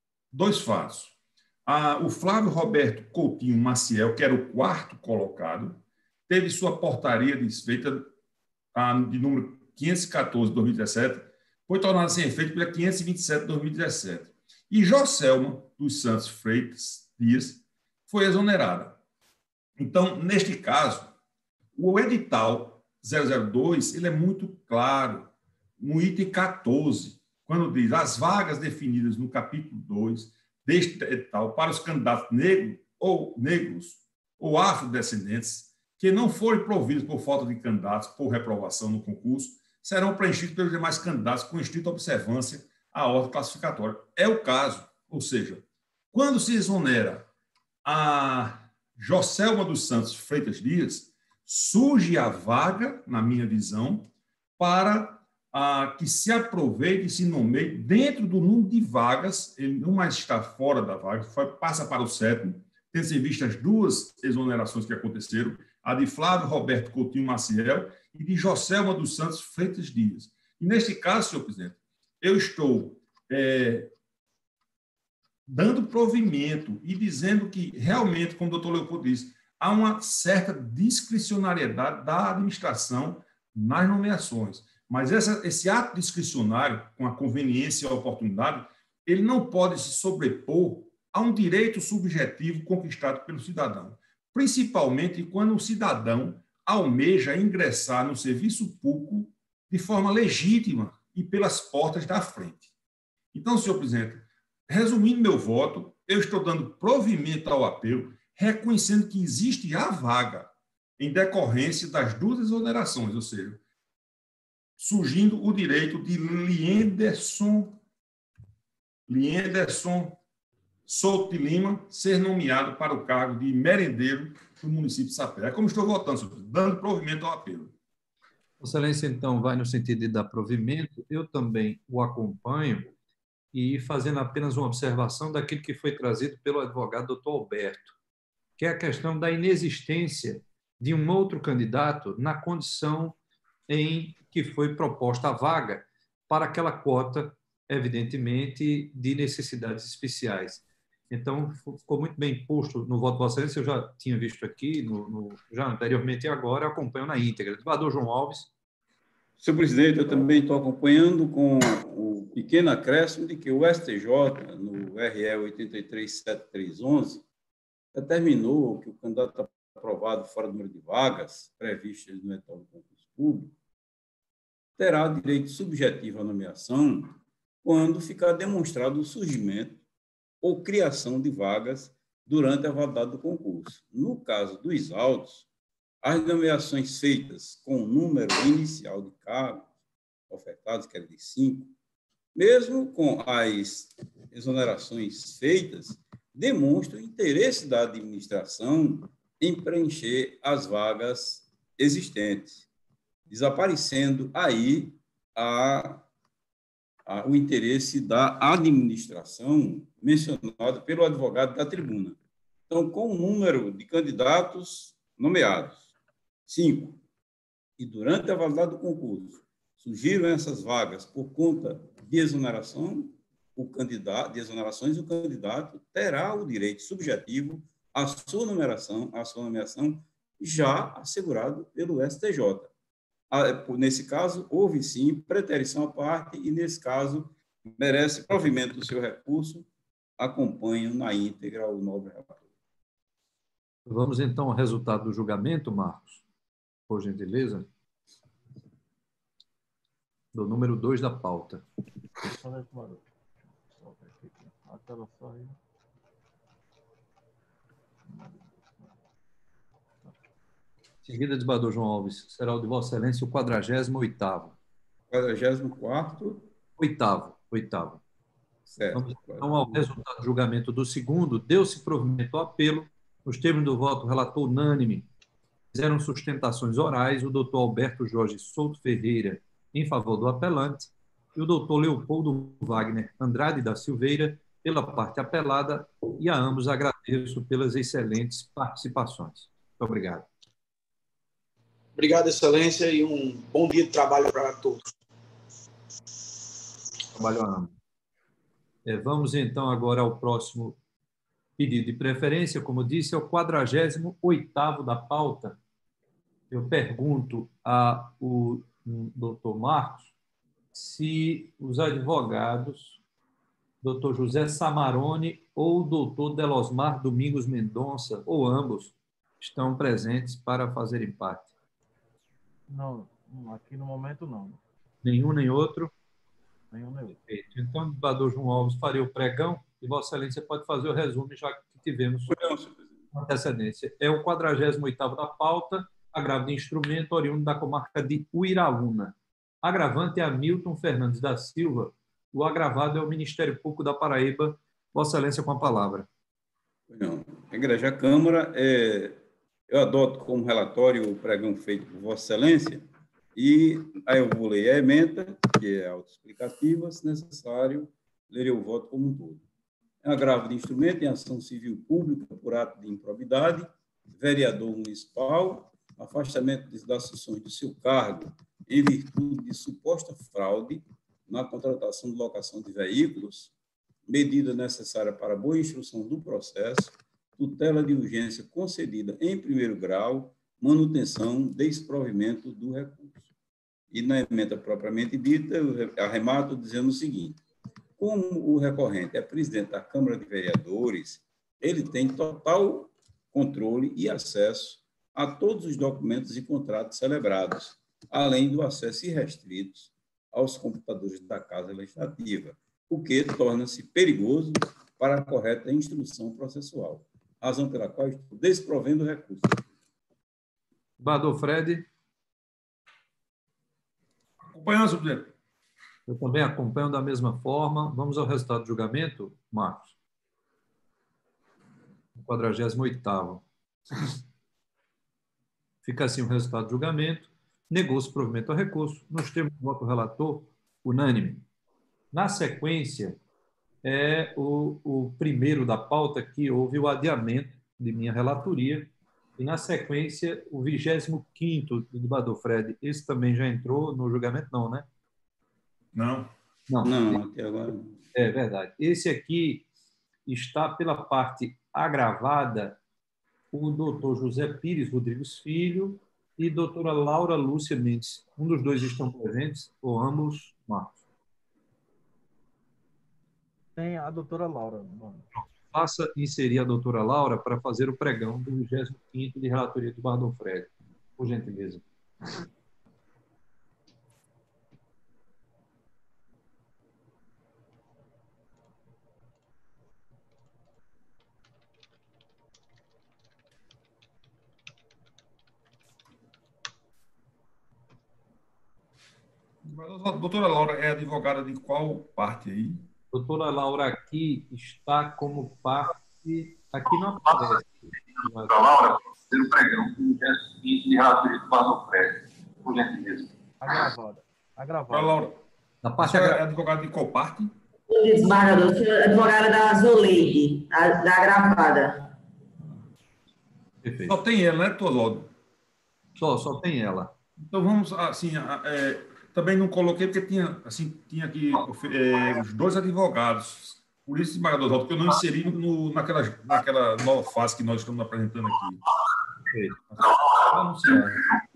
fatos. O Flávio Roberto Coutinho Maciel, que era o 4º colocado, teve sua portaria desfeita de número 514 de 2017, foi tornada sem efeito pela 527 de 2017. E Joselma dos Santos Freitas Dias foi exonerada. Então, neste caso, o edital 002 ele é muito claro, no item 14, quando diz: as vagas definidas no capítulo 2 deste edital para os candidatos negros ou afrodescendentes que não forem providos por falta de candidatos por reprovação no concurso serão preenchidos pelos demais candidatos com estrita observância à ordem classificatória. É o caso, ou seja, quando se exonera a Joselma dos Santos Freitas Dias, surge a vaga, na minha visão, para que se aproveite e se nomeie dentro do número de vagas. Ele não mais está fora da vaga, passa para o 7º, tendo-se em vista as 2 exonerações que aconteceram, a de Flávio Roberto Coutinho Maciel e de Joselma dos Santos Freitas Dias. E, neste caso, senhor presidente, eu estou dando provimento e dizendo que, realmente, como o doutor Leopoldo disse, há uma certa discricionariedade da administração nas nomeações. Mas esse ato discricionário, com a conveniência e a oportunidade, ele não pode se sobrepor a um direito subjetivo conquistado pelo cidadão, principalmente quando o cidadão almeja ingressar no serviço público de forma legítima e pelas portas da frente. Então, senhor presidente, resumindo meu voto, eu estou dando provimento ao apelo, reconhecendo que existe a vaga em decorrência das 2 exonerações, ou seja, surgindo o direito de Lienderson Souto de Lima ser nomeado para o cargo de merendeiro do município de Sapé. É como estou votando, senhor presidente, dando provimento ao apelo. Excelência, então, vai no sentido de dar provimento. Eu também o acompanho e fazendo apenas uma observação daquilo que foi trazido pelo advogado doutor Alberto, que é a questão da inexistência de um outro candidato na condição em que foi proposta a vaga para aquela cota, evidentemente, de necessidades especiais. Então, ficou muito bem posto no voto de Vossa Excelência, eu já tinha visto aqui, já anteriormente e agora, acompanho na íntegra. Desembargador João Alves. Senhor presidente, eu também estou acompanhando com o pequeno acréscimo de que o STJ, no RE 837311, determinou que o candidato aprovado fora do número de vagas previstas no edital do concurso público terá direito subjetivo à nomeação quando ficar demonstrado o surgimento ou criação de vagas durante a validade do concurso. No caso dos autos, as nomeações feitas com o número inicial de cargos ofertados, que era de 5, mesmo com as exonerações feitas, demonstram o interesse da administração em preencher as vagas existentes, desaparecendo aí a o interesse da administração mencionado pelo advogado da tribuna. Então, com o número de candidatos nomeados, 5, e durante a validade do concurso surgiram essas vagas por conta de exonerações, o candidato terá o direito subjetivo à sua nomeação já assegurado pelo STJ. Nesse caso, houve sim preterição à parte e, nesse caso, merece provimento do seu recurso. Acompanho na íntegra o nobre relator. Vamos, então, ao resultado do julgamento, Marcos, por gentileza. Do número 2 da pauta. Em seguida, desembargador João Alves, será o de Vossa Excelência o 48º. 44º? Oitavo. Certo. Vamos, então, ao resultado do julgamento do segundo. Deu-se provimento ao apelo. Nos termos do voto, relator unânime. Fizeram sustentações orais o doutor Alberto Jorge Souto Ferreira em favor do apelante e o doutor Leopoldo Wagner Andrade da Silveira pela parte apelada, e a ambos agradeço pelas excelentes participações. Muito obrigado. Obrigado, Excelência, e um bom dia de trabalho para todos. Trabalho a ambos. Vamos, então, agora ao próximo pedido de preferência. Como disse, é o 48º da pauta. Eu pergunto ao doutor Marcos se os advogados, doutor José Samarone ou doutor Delosmar Domingos Mendonça, ou ambos, estão presentes para fazerem parte. Não, aqui no momento não. Nenhum nem outro? Nenhum nem outro. Perfeito. Então, o desembargador João Alves faria o pregão e Vossa Excelência pode fazer o resumo, já que tivemos antecedência. É o 48º da pauta, agravo de instrumento oriundo da comarca de Uiraúna. Agravante é Hamilton Fernandes da Silva. O agravado é o Ministério Público da Paraíba. Vossa Excelência, com a palavra. Não. Igreja Câmara, eu adoto como relatório o pregão feito por Vossa Excelência e aí eu vou ler a ementa, que é autoexplicativa, se necessário, lerei o voto como um todo. É um agravo de instrumento em ação civil pública por ato de improbidade, vereador municipal, afastamento das funções do seu cargo em virtude de suposta fraude na contratação de locação de veículos, medida necessária para a boa instrução do processo, tutela de urgência concedida em primeiro grau, manutenção, desprovimento do recurso. E na emenda propriamente dita, eu arremato dizendo o seguinte: como o recorrente é presidente da Câmara de Vereadores, ele tem total controle e acesso a todos os documentos e contratos celebrados, além do acesso irrestrito aos computadores da Casa Legislativa, o que torna-se perigoso para a correta instrução processual, razão pela qual estou desprovendo o recurso. Desembargador Fred. Acompanhando, senhor presidente. Eu também acompanho da mesma forma. Vamos ao resultado do julgamento, Marcos. 48º. Fica assim o resultado do julgamento. Negou-se provimento ao recurso, nos termos do voto relator, unânime. Na sequência, é o primeiro da pauta que houve o adiamento de minha relatoria, e na sequência, o 25º do desembargador Fred. Esse também já entrou no julgamento? Não, né? Não. Não, até agora não. É verdade. Esse aqui está pela parte agravada o doutor José Pires Rodrigues Filho e doutora Laura Lúcia Mendes. Um dos dois estão presentes, ou ambos, Marcos? Tem a doutora Laura. Faça inserir a doutora Laura para fazer o pregão do 25º de relatoria do desembargador Fred, por gentileza. Doutora Laura é advogada de qual parte aí? Doutora Laura aqui está como parte... Aqui não aparece. Doutora Laura, pelo pregão, que é o seguinte de relatoria do desembargador Fred, por gentileza. Agravada. Doutora Laura. Da A parte senhora é advogada de qual parte? Desembargador, sou advogada da Zoleide, da agravada. Perfeito. Só tem ela, né, doutor Oswaldo? Só tem ela. Então vamos, assim, também não coloquei porque tinha aqui os dois advogados. Por isso, desembargador Oswaldo, que eu não inseri naquela nova fase que nós estamos apresentando aqui. Perfeito. Vamos lá.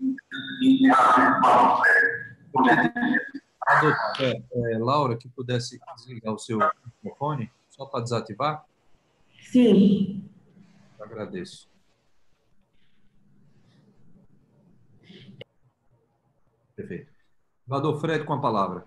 A doutora Laura, que pudesse desligar o seu microfone, só para desativar, Sim. eu agradeço. Perfeito. Advogado Fred, com a palavra.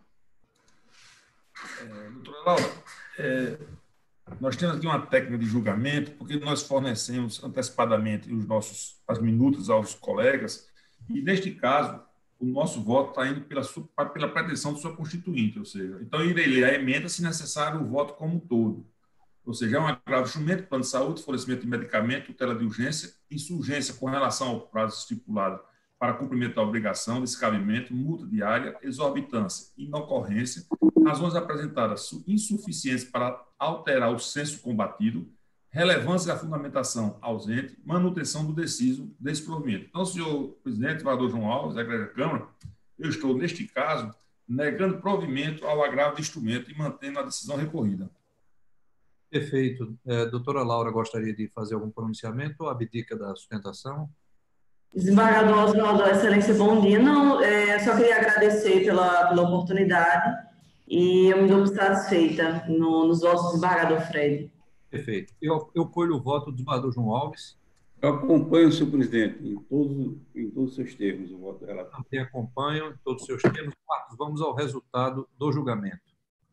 Doutora Laura, nós temos aqui uma técnica de julgamento, porque nós fornecemos antecipadamente as minutas aos colegas, e neste caso, o nosso voto está indo pela pretensão do seu constituinte, ou seja, então irei ler a emenda, se necessário, o voto como um todo. Ou seja, é um agravo de instrumento, plano de saúde, fornecimento de medicamento, tutela de urgência, insurgência com relação ao prazo estipulado para cumprimento da obrigação, descabimento, multa diária, exorbitância, inocorrência, razões apresentadas insuficientes para alterar o senso combatido, relevância da fundamentação ausente, manutenção do deciso desprovimento. Então, senhor presidente, vereador João Alves, da Igreja da Câmara, eu estou, neste caso, negando provimento ao agravo de instrumento e mantendo a decisão recorrida. Perfeito. Doutora Laura, gostaria de fazer algum pronunciamento ou abdica da sustentação? Desembargador Oswaldo, Excelência, bom dia. Não, só queria agradecer pela oportunidade e eu me dou por satisfeita nos votos do desembargador Fred. Perfeito. Eu colho o voto do desembargador João Alves. Eu acompanho, senhor presidente, em todos os seus termos, o voto relatório. Também acompanho em todos os seus termos. Marcos, vamos ao resultado do julgamento.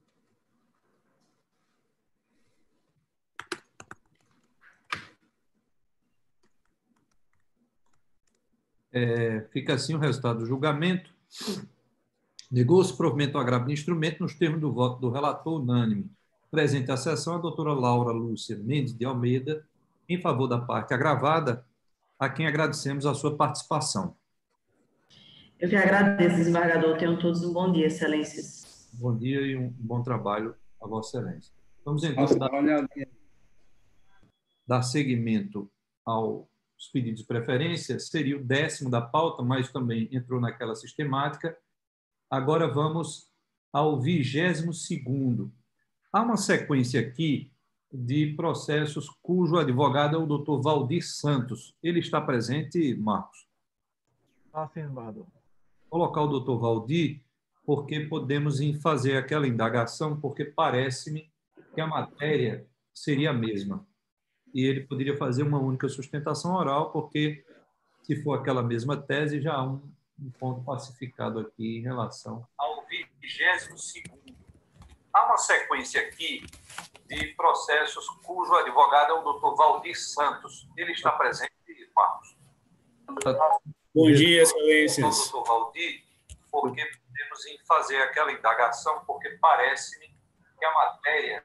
Fica assim o resultado do julgamento. Negou-se provimento ao agravo de instrumento nos termos do voto do relator unânime. Presente à sessão a doutora Laura Lúcia Mendes de Almeida, em favor da parte agravada, a quem agradecemos a sua participação. Eu que agradeço, desembargador. Tenham todos um bom dia, excelências. Bom dia e um bom trabalho a Vossa Excelência. Vamos então dar seguimento aos pedidos de preferência. Seria o 10º da pauta, mas também entrou naquela sistemática. Agora vamos ao 22º. Há uma sequência aqui de processos cujo advogado é o doutor Valdir Santos. Ele está presente, Marcos? Sim, desembargador. Colocar o doutor Valdir, porque podemos fazer aquela indagação, porque parece-me que a matéria seria a mesma. E ele poderia fazer uma única sustentação oral, porque, se for aquela mesma tese, já há um ponto pacificado aqui em relação ao 22º. Há uma sequência aqui de processos cujo advogado é o doutor Valdir Santos. Ele está presente, Marcos? Bom dia, excelências. Doutor Valdir, porque podemos fazer aquela indagação, porque parece-me que a matéria...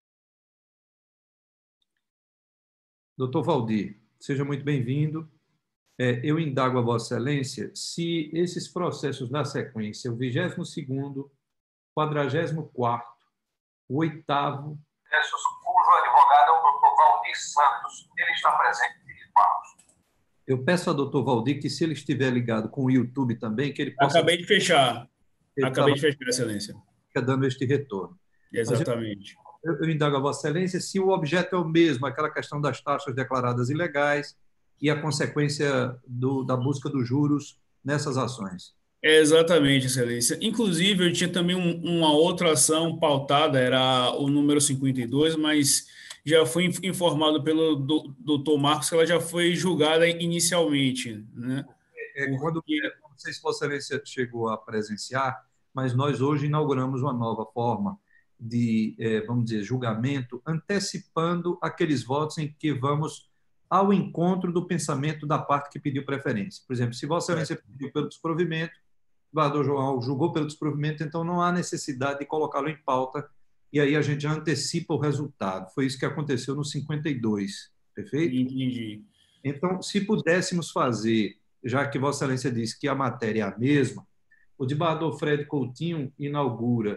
Doutor Valdir, seja muito bem-vindo. Eu indago a Vossa Excelência se esses processos na sequência, o 22º, 44º, o 8º... Processos cujo advogado é o doutor Valdir Santos. Ele está presente, Marcos? Eu peço ao doutor Valdir que, se ele estiver ligado com o YouTube também, que ele possa... Acabei de fechar, excelência. Fica dando este retorno. Exatamente. Eu indago a Vossa Excelência se o objeto é o mesmo, aquela questão das taxas declaradas ilegais e a consequência da busca dos juros nessas ações. Exatamente, excelência. Inclusive, eu tinha também uma outra ação pautada, era o número 52, mas já fui informado pelo doutor Marcos que ela já foi julgada inicialmente, né? Não sei se Vossa Excelência chegou a presenciar, mas nós hoje inauguramos uma nova forma de, vamos dizer, julgamento, antecipando aqueles votos em que vamos ao encontro do pensamento da parte que pediu preferência. Por exemplo, se Vossa Excelência pediu pelo desprovimento, o vereador João julgou pelo desprovimento, então não há necessidade de colocá-lo em pauta, e aí a gente já antecipa o resultado. Foi isso que aconteceu no 52, perfeito? Entendi. Então, se pudéssemos fazer, já que Vossa Excelência disse que a matéria é a mesma, o desembargador Fred Coutinho inaugura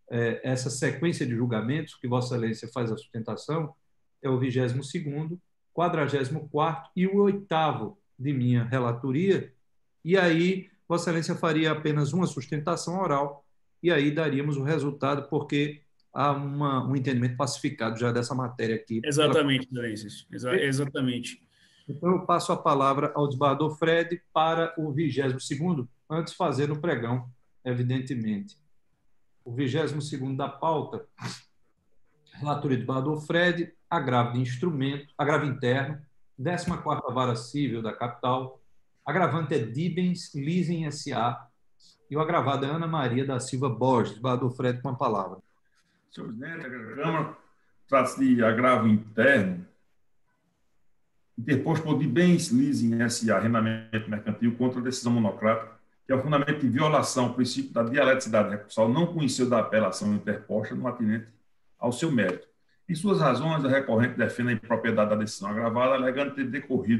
essa sequência de julgamentos que Vossa Excelência faz a sustentação é o 22º, 44º e o 8º de minha relatoria, e aí Vossa Excelência faria apenas uma sustentação oral, e aí daríamos o resultado, porque há um entendimento pacificado já dessa matéria aqui. Exatamente, Excelências. Exatamente. Então, eu passo a palavra ao desembargador Fred para o 22º, antes de fazer o pregão, evidentemente. O 22º da pauta, relatoria do desembargador Fred, agravo de instrumento, agravo interno, 14ª Vara Civil da Capital, agravante é Dibens Leasing S.A. e o agravado é Ana Maria da Silva Borges. Desembargador Fred, com a palavra. Senhor presidente, a Câmara trata-se de agravo interno interposto por Dibens Leasing S.A., arrendamento mercantil, contra a decisão monocrática, que é o fundamento de violação ao princípio da dialeticidade recursal, não conheceu da apelação interposta no atinente ao seu mérito. Em suas razões, a recorrente defende a impropriedade da decisão agravada, alegando ter discorrido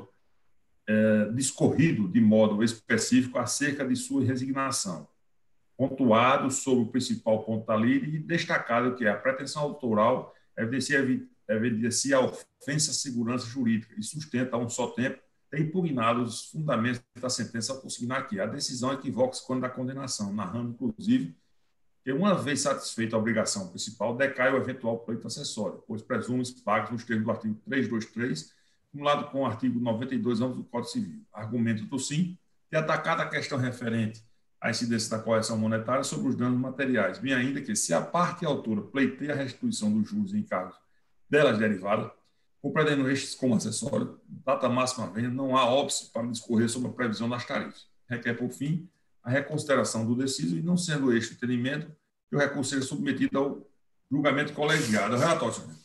de modo específico acerca de sua resignação, pontuado sobre o principal ponto da lei e destacado que a pretensão autoral evidencia a ofensa à segurança jurídica e sustenta a um só tempo ter impugnado os fundamentos da sentença ao consignar que a decisão equivoca-se quando da condenação, narrando, inclusive, que, uma vez satisfeita a obrigação principal, decai o eventual pleito acessório, pois presume-se pagos nos termos do artigo 323, acumulado com o artigo 92 do Código Civil. Argumento do sim, que atacada a questão referente à incidência da correção monetária sobre os danos materiais, bem ainda que, se a parte autora pleiteia a restituição dos juros e encargos delas derivadas, compreendendo estes como acessório, data máxima venda, não há óbice para discorrer sobre a previsão das tarifas. Requer, por fim, a reconsideração do deciso e, não sendo este o entendimento, que o recurso seja submetido ao julgamento colegiado. Relatório, senhor.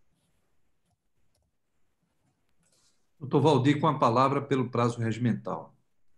Doutor Valdir, com a palavra pelo prazo regimental.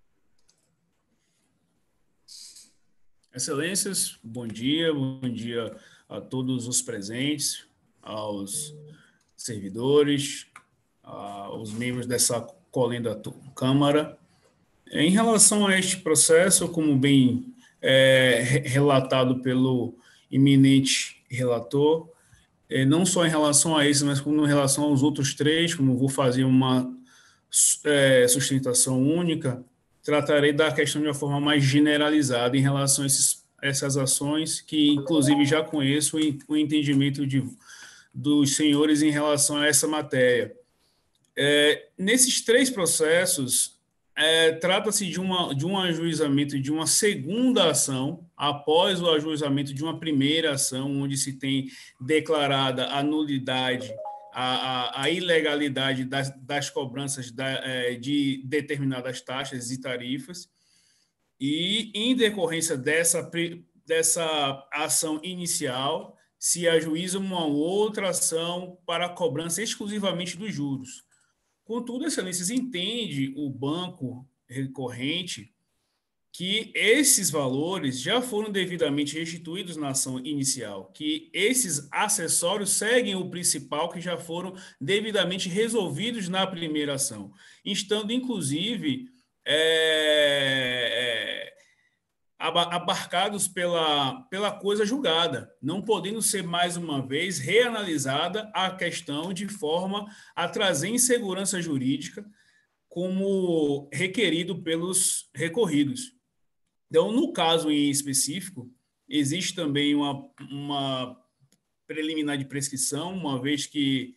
Excelências, bom dia a todos os presentes, aos servidores, aos membros dessa colenda Câmara. Em relação a este processo, como bem relatado pelo eminente relator, não só em relação a esse, mas como em relação aos outros três, como vou fazer uma sustentação única, tratarei da questão de uma forma mais generalizada em relação a essas ações, que inclusive já conheço o entendimento dos senhores em relação a essa matéria. Nesses três processos, trata-se de um ajuizamento de uma segunda ação, após o ajuizamento de uma primeira ação, onde se tem declarada a nulidade, a ilegalidade das cobranças de determinadas taxas e tarifas, e, em decorrência dessa ação inicial, se ajuiza uma outra ação para a cobrança exclusivamente dos juros. Contudo, excelências, entende o banco recorrente que esses valores já foram devidamente restituídos na ação inicial, que esses acessórios seguem o principal que já foram devidamente resolvidos na primeira ação, estando, inclusive, abarcados pela coisa julgada, não podendo ser, mais uma vez, reanalisada a questão de forma a trazer insegurança jurídica como requerido pelos recorridos. Então, no caso em específico, existe também uma preliminar de prescrição, uma vez que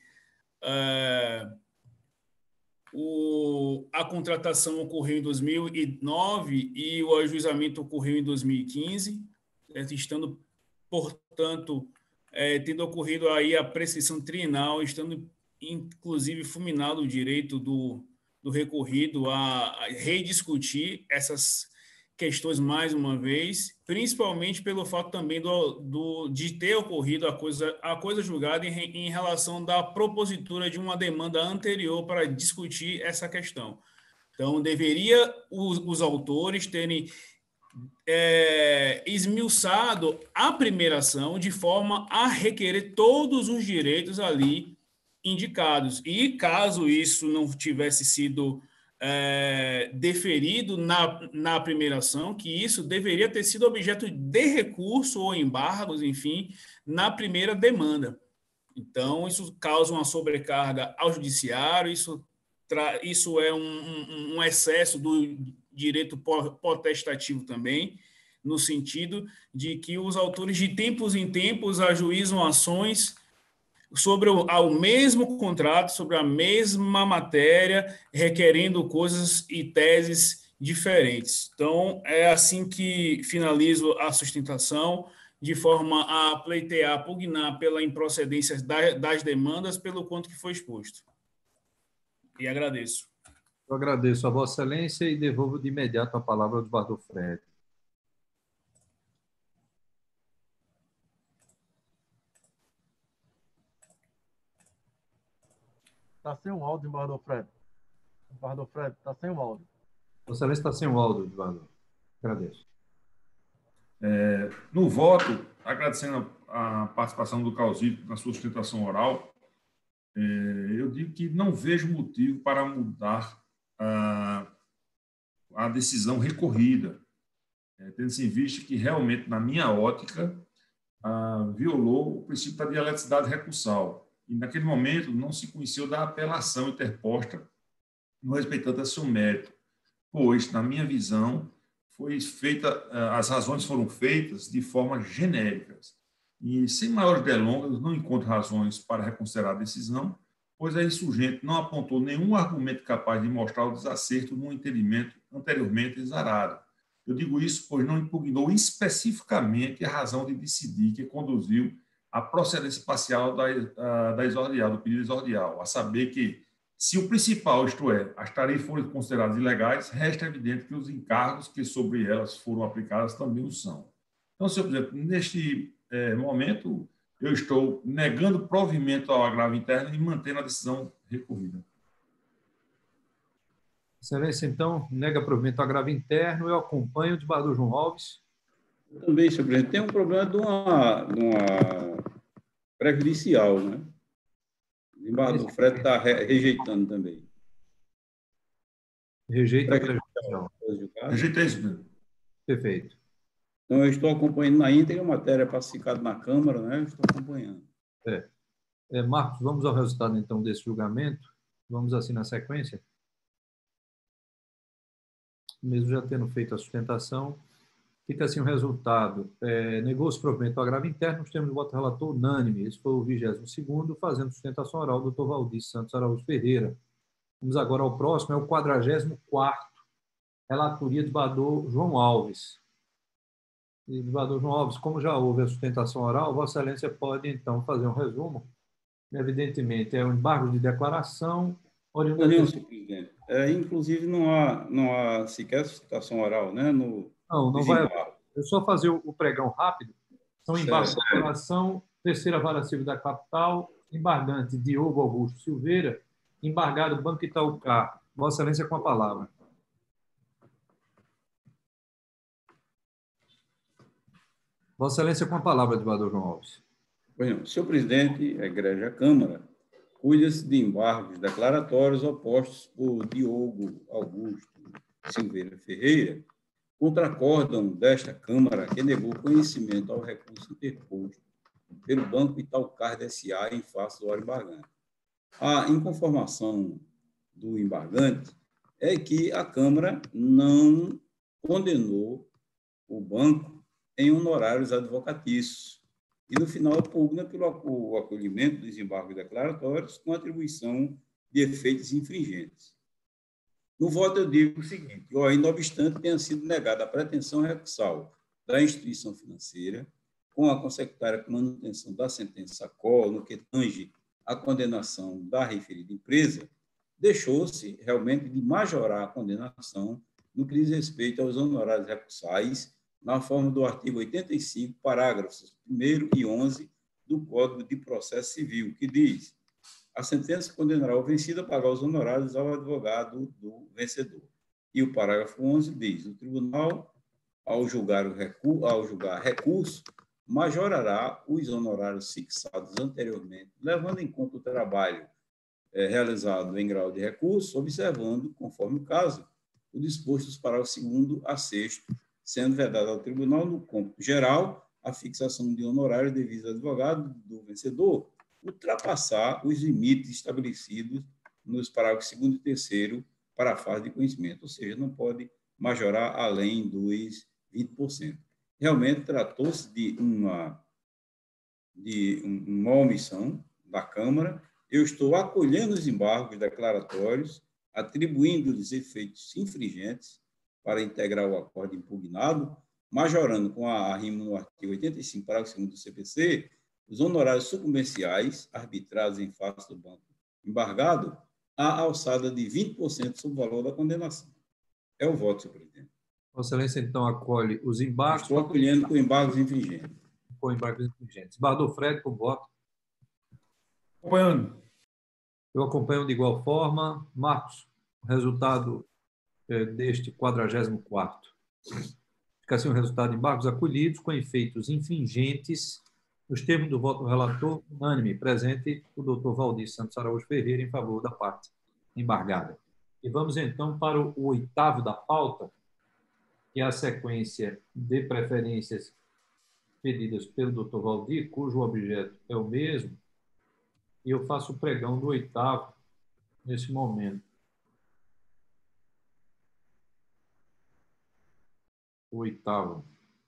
a contratação ocorreu em 2009 e o ajuizamento ocorreu em 2015, estando, portanto, tendo ocorrido aí a prescrição trienal, estando, inclusive, fulminado o direito do recorrido a rediscutir essas questões mais uma vez, principalmente pelo fato também de ter ocorrido a coisa julgada em relação da propositura de uma demanda anterior para discutir essa questão. Então, deveria os autores terem esmiuçado a primeira ação de forma a requerer todos os direitos ali indicados. E, caso isso não tivesse sido deferido na primeira ação, que isso deveria ter sido objeto de recurso ou embargos, enfim, na primeira demanda. Então, isso causa uma sobrecarga ao judiciário, isso é um excesso do direito potestativo também, no sentido de que os autores de tempos em tempos ajuizam ações sobre o mesmo contrato, sobre a mesma matéria, requerendo coisas e teses diferentes. Então, é assim que finalizo a sustentação, de forma a pleitear, pugnar pela improcedência das demandas, pelo quanto que foi exposto. E agradeço. Eu agradeço a Vossa Excelência e devolvo de imediato a palavra ao desembargador Fred. Está sem o áudio, desembargador Fred. Desembargador Fred, está sem o áudio. Vossa Excelência está sem o áudio, desembargador. Agradeço. No voto, agradecendo a participação do Causito na sua sustentação oral, eu digo que não vejo motivo para mudar a decisão recorrida, tendo-se em vista que realmente, na minha ótica, violou o princípio da dialeticidade recursal. E, naquele momento, não se conheceu da apelação interposta no respeitante a seu mérito, pois, na minha visão, as razões foram feitas de forma genéricas. E, sem maiores delongas, não encontro razões para reconsiderar a decisão, pois a insurgente não apontou nenhum argumento capaz de mostrar o desacerto no entendimento anteriormente exarado. Eu digo isso pois não impugnou especificamente a razão de decidir que conduziu à procedência parcial da exordial, do pedido exordial, a saber que, se o principal, isto é, as tarifas forem consideradas ilegais, resta evidente que os encargos que sobre elas foram aplicados também o são. Então, senhor presidente, neste momento, eu estou negando provimento ao agravo interno e mantendo a decisão recorrida. Excelência, então, nega provimento ao agravo interno. Eu acompanho o desembargador João Alves. Também, senhor presidente, tem um problema de uma prejudicial, né? O desembargador Fred está rejeitando também. Rejeita a prejudicial. Rejeitei isso mesmo. Perfeito. Então, eu estou acompanhando na íntegra, a matéria pacificada na Câmara, né? Eu estou acompanhando. Marcos, vamos ao resultado, então, desse julgamento. Vamos assim na sequência. Mesmo já tendo feito a sustentação, fica assim o resultado. Negou-se provimento ao agravo interno, nos termos de voto relator unânime. Esse foi o 22º, fazendo sustentação oral, do Dr. Valdir Santos Araújo Ferreira. Vamos agora ao próximo, é o 44º, relatoria do desembargador João Alves. E, desembargador João Alves, como já houve a sustentação oral, Vossa Excelência pode, então, fazer um resumo. Evidentemente, é um embargo de declaração. Inclusive, não há sequer sustentação oral, né? Não vai. Eu só fazer o pregão rápido. São embargos de declaração, terceira vara civil da capital, embargante Diogo Augusto Silveira, embargado Banco Itaúca. Vossa Excelência, com a palavra. Vossa Excelência, com a palavra, desembargador João Alves. Bem, senhor presidente, a Egrégia Câmara, cuida-se de embargos declaratórios opostos por Diogo Augusto Silveira Ferreira, contra acórdão desta Câmara que negou conhecimento ao recurso interposto pelo Banco Itaúcar S.A. em face do embargante. A inconformação do embargante é que a Câmara não condenou o banco em honorários advocatícios e, no final, pugna pelo acolhimento dos embargos declaratórios com atribuição de efeitos infringentes. No voto, eu digo o seguinte: ainda obstante tenha sido negada a pretensão recursal da instituição financeira, com a consecutária manutenção da sentença qual, no que tange a condenação da referida empresa, deixou-se realmente de majorar a condenação no que diz respeito aos honorários recursais, na forma do artigo 85, parágrafos 1º e 11 do Código de Processo Civil, que diz: a sentença condenará o vencido a pagar os honorários ao advogado do vencedor. E o parágrafo 11 diz: o tribunal, ao julgar recurso, majorará os honorários fixados anteriormente, levando em conta o trabalho realizado em grau de recurso, observando, conforme o caso, o disposto dos parágrafos 2º a 6º, sendo vedado ao tribunal, no cômputo geral, a fixação de honorário devido ao advogado do vencedor ultrapassar os limites estabelecidos nos parágrafos 2º e 3º para a fase de conhecimento, ou seja, não pode majorar além dos 20%. Realmente tratou-se de uma omissão da Câmara. Eu estou acolhendo os embargos declaratórios, atribuindo-lhes efeitos infringentes para integrar o acordo impugnado, majorando com a rima no artigo 85, parágrafo 2º do CPC, os honorários sucumbenciais arbitrados em face do banco embargado à alçada de 20% sobre o valor da condenação. É o voto, senhor presidente. Vossa Excelência, então, acolhe os embargos... Estou acolhendo com embargos infringentes. Com embargos infringentes. Bardô Fred, por voto. Acompanhando. Eu acompanho de igual forma. Marcos, o resultado deste 44º. Fica assim o resultado de embargos acolhidos com efeitos infringentes nos termos do voto do relator unânime. Presente o doutor Valdir Santos Araújo Ferreira em favor da parte embargada. E vamos, então, para o 8º da pauta, que é a sequência de preferências pedidas pelo doutor Valdir, cujo objeto é o mesmo, e eu faço o pregão do 8º nesse momento. O 8º.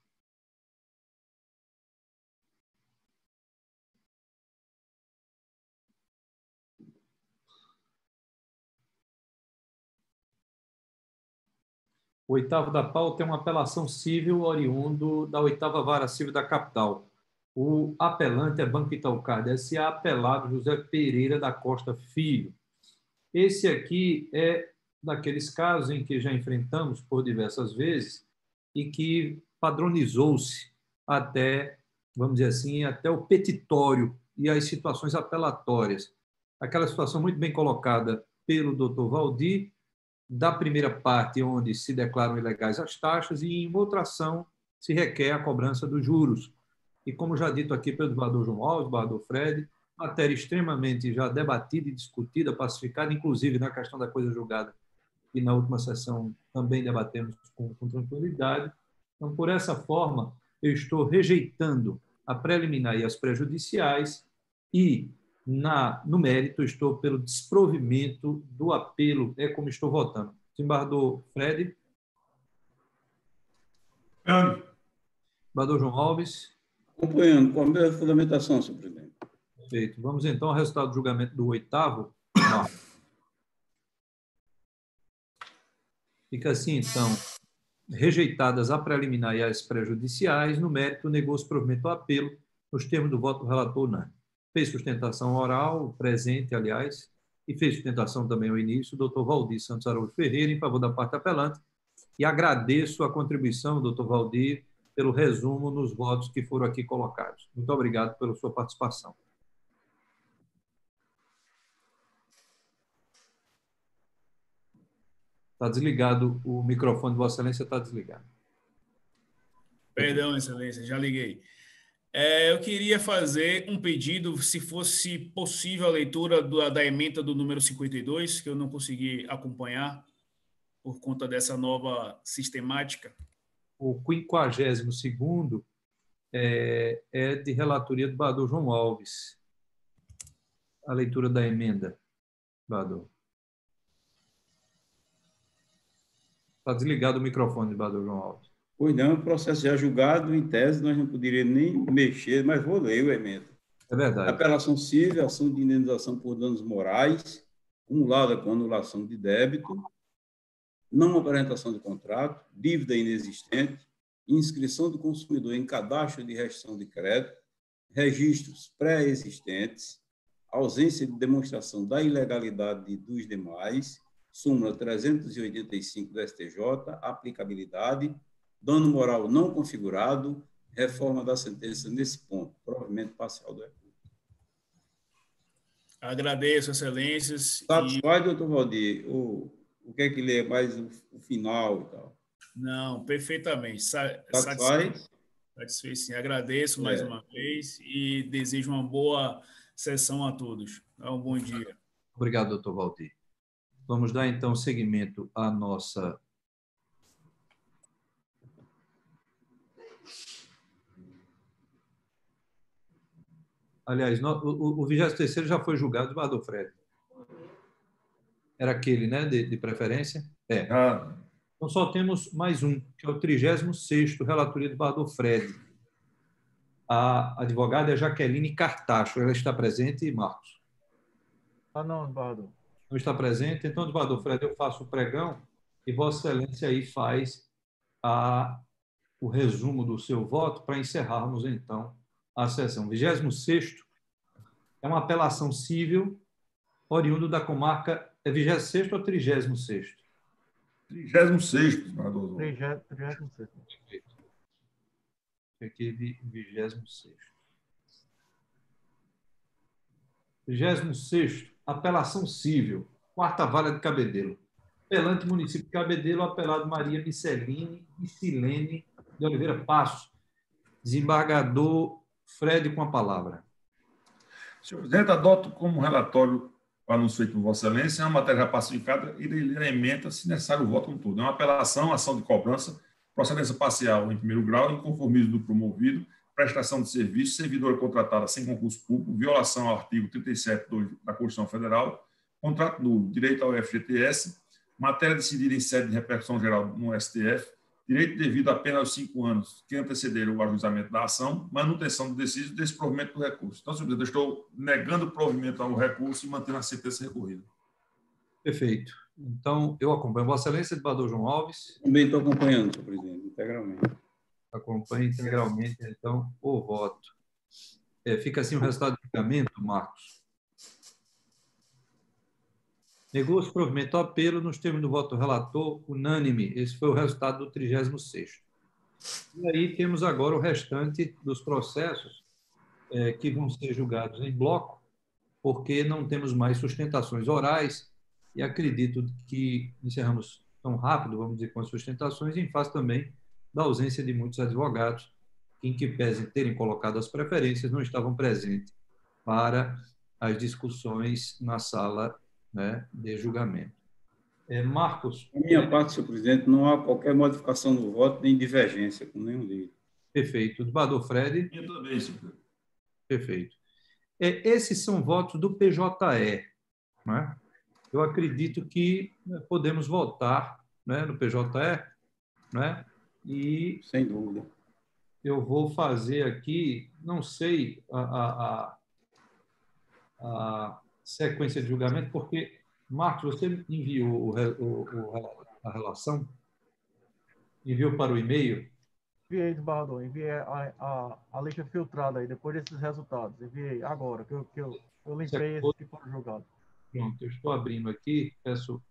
O 8º da pauta é uma apelação civil oriundo da 8ª Vara Civil da Capital. O apelante é Banco Itaúcard S.A., apelado José Pereira da Costa Filho. Esse aqui é daqueles casos em que já enfrentamos por diversas vezes e que padronizou-se até, vamos dizer assim, até o petitório e as situações apelatórias. Aquela situação muito bem colocada pelo doutor Valdir, da primeira parte, onde se declaram ilegais as taxas, e em outra ação se requer a cobrança dos juros. E, como já dito aqui pelo desembargador João Alves, desembargador Fred, matéria extremamente já debatida e discutida, pacificada, inclusive na questão da coisa julgada, e na última sessão também debatemos com tranquilidade. Então, por essa forma, eu estou rejeitando a preliminar e as prejudiciais e, no mérito, estou pelo desprovimento do apelo, é como estou votando. Desembargador Fred. Desembargador João Alves. Acompanhando, com a mesma fundamentação, senhor presidente. Perfeito. Vamos, então, ao resultado do julgamento do 8º. Fica assim, então, rejeitadas a preliminar e as prejudiciais, no mérito, negou-se provimento ao apelo, nos termos do voto do relator unânime. Fez sustentação oral, presente, aliás, e fez sustentação também ao início, o doutor Valdir Santos Araújo Ferreira, em favor da parte apelante, e agradeço a contribuição, doutor Valdir, pelo resumo nos votos que foram aqui colocados. Muito obrigado pela sua participação. Está desligado o microfone de Vossa Excelência, está desligado. Perdão, Excelência, já liguei. Eu queria fazer um pedido, se fosse possível a leitura da ementa do número 52, que eu não consegui acompanhar por conta dessa nova sistemática. O 52º é de relatoria do desembargador João Alves. A leitura da emenda, desembargador. Está desligado o microfone, desembargador João Alves. Pois não, o processo já julgado, em tese, nós não poderíamos nem mexer, mas vou ler o emenda. É verdade. Apelação civil, ação de indenização por danos morais, acumulada com anulação de débito, não apresentação de contrato, dívida inexistente, inscrição do consumidor em cadastro de restrição de crédito, registros pré-existentes, ausência de demonstração da ilegalidade dos demais, súmula 385 do STJ, aplicabilidade, dano moral não configurado, reforma da sentença nesse ponto, provimento parcial do recurso. Agradeço, excelências. Satisfaz, doutor Valdir, o que é que lê mais o final e tal? Não, perfeitamente. Satisfaz? Satisfeito, sim. Agradeço mais uma vez e desejo uma boa sessão a todos. Um bom dia. Obrigado, doutor Valdir. Vamos dar, então, seguimento à nossa... Aliás, o 23º já foi julgado, desembargador Fred. Era aquele, né, de preferência? É. Então, só temos mais um, que é o 36º, relatoria do desembargador Fred. A advogada é Jaqueline Cartacho. Ela está presente, Marcos? Não, desembargador. Não está presente. Então, desembargador Fred, eu faço o pregão e Vossa Excelência aí faz o resumo do seu voto para encerrarmos, então, a sessão. 26º é uma apelação civil oriundo da comarca... É 26º ou 36º? 36º, senador. 36º. Aqui de 26º. 26º, apelação civil, quarta vara de Cabedelo. Apelante município de Cabedelo, apelado Maria Miceline e Silene de Oliveira Passos. Desembargador Fred, com a palavra. Senhor presidente, adoto como relatório o anúncio feito por Vossa Excelência, é uma matéria pacificada e elementa, se necessário, o voto como todo. É uma apelação, ação de cobrança, procedência parcial em primeiro grau, inconformismo do promovido, prestação de serviço, servidora contratada sem concurso público, violação ao artigo 37(2) da Constituição Federal, contrato nulo, direito ao FGTS, matéria decidida em sede de repercussão geral no STF, direito devido apenas aos 5 anos que antecederam o ajuizamento da ação, manutenção do deciso e desprovimento do recurso. Então, senhor presidente, eu estou negando o provimento ao recurso e mantendo a sentença recorrida. Perfeito. Então, eu acompanho. Vossa Excelência, desembargador João Alves. Também estou acompanhando, senhor presidente, integralmente. Acompanhe integralmente, então, o voto. Fica assim o resultado do julgamento, Marcos. Negou-se provimento ao apelo nos termos do voto do relator, unânime. Esse foi o resultado do 36º. E aí temos agora o restante dos processos que vão ser julgados em bloco, porque não temos mais sustentações orais e acredito que encerramos tão rápido, vamos dizer, com as sustentações, em face também da ausência de muitos advogados que, em que pesem terem colocado as preferências, não estavam presentes para as discussões na sala, né, de julgamento. Marcos. Da minha parte, senhor presidente, não há qualquer modificação do voto nem divergência com nenhum deles. Perfeito. Desembargador Fred. Eu também, senhor presidente. Perfeito. Esses são votos do PJE. Né? Eu acredito que podemos votar, né, no PJE, né? E sem dúvida. Eu vou fazer aqui, não sei a sequência de julgamento, porque, Marcos, você enviou a relação? Enviou para o e-mail? Enviei, desembargador. Enviei a lista filtrada aí, depois desses resultados. Enviei agora, que eu limpei esses que foram julgados. Pronto, eu estou abrindo aqui, peço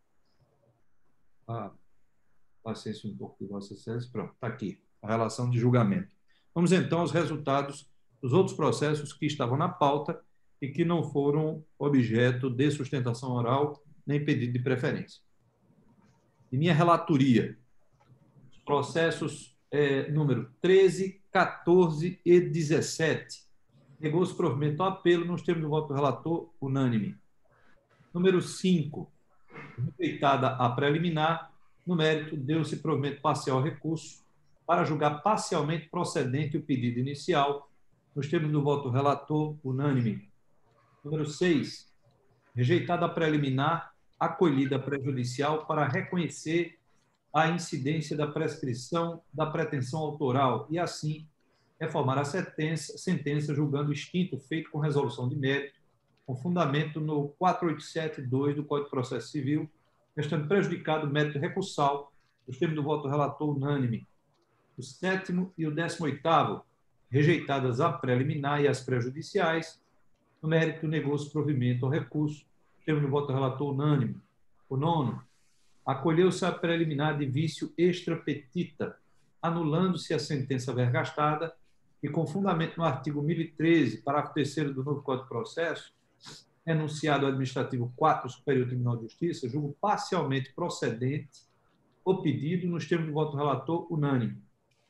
a paciência um pouco de Vossa Excelência. Pronto, está aqui, a relação de julgamento. Vamos, então, aos resultados dos outros processos que estavam na pauta e que não foram objeto de sustentação oral nem pedido de preferência. Em minha relatoria, os processos número 13, 14 e 17, negou-se provimento ao apelo nos termos do voto do relator unânime. Número 5, rejeitada a preliminar, no mérito, deu-se provimento parcial ao recurso para julgar parcialmente procedente o pedido inicial, nos termos do voto do relator unânime. Número 6, rejeitada a preliminar, acolhida a prejudicial para reconhecer a incidência da prescrição da pretensão autoral e, assim, reformar a sentença julgando extinto feito com resolução de mérito, com fundamento no 487.2 do Código de Processo Civil, restando prejudicado o mérito recursal, nos termos do voto do relator unânime. O 7º e o 18º, rejeitadas a preliminar e as prejudiciais, no mérito negou-se provimento ao recurso, nos termos do voto do relator unânime. O 9º, acolheu-se a preliminar de vício extrapetita, anulando-se a sentença vergastada e, com fundamento no artigo 1013, parágrafo 3º do novo Código de Processo, enunciado administrativo 4 do Superior Tribunal de Justiça, julgo parcialmente procedente o pedido nos termos do voto do relator unânime.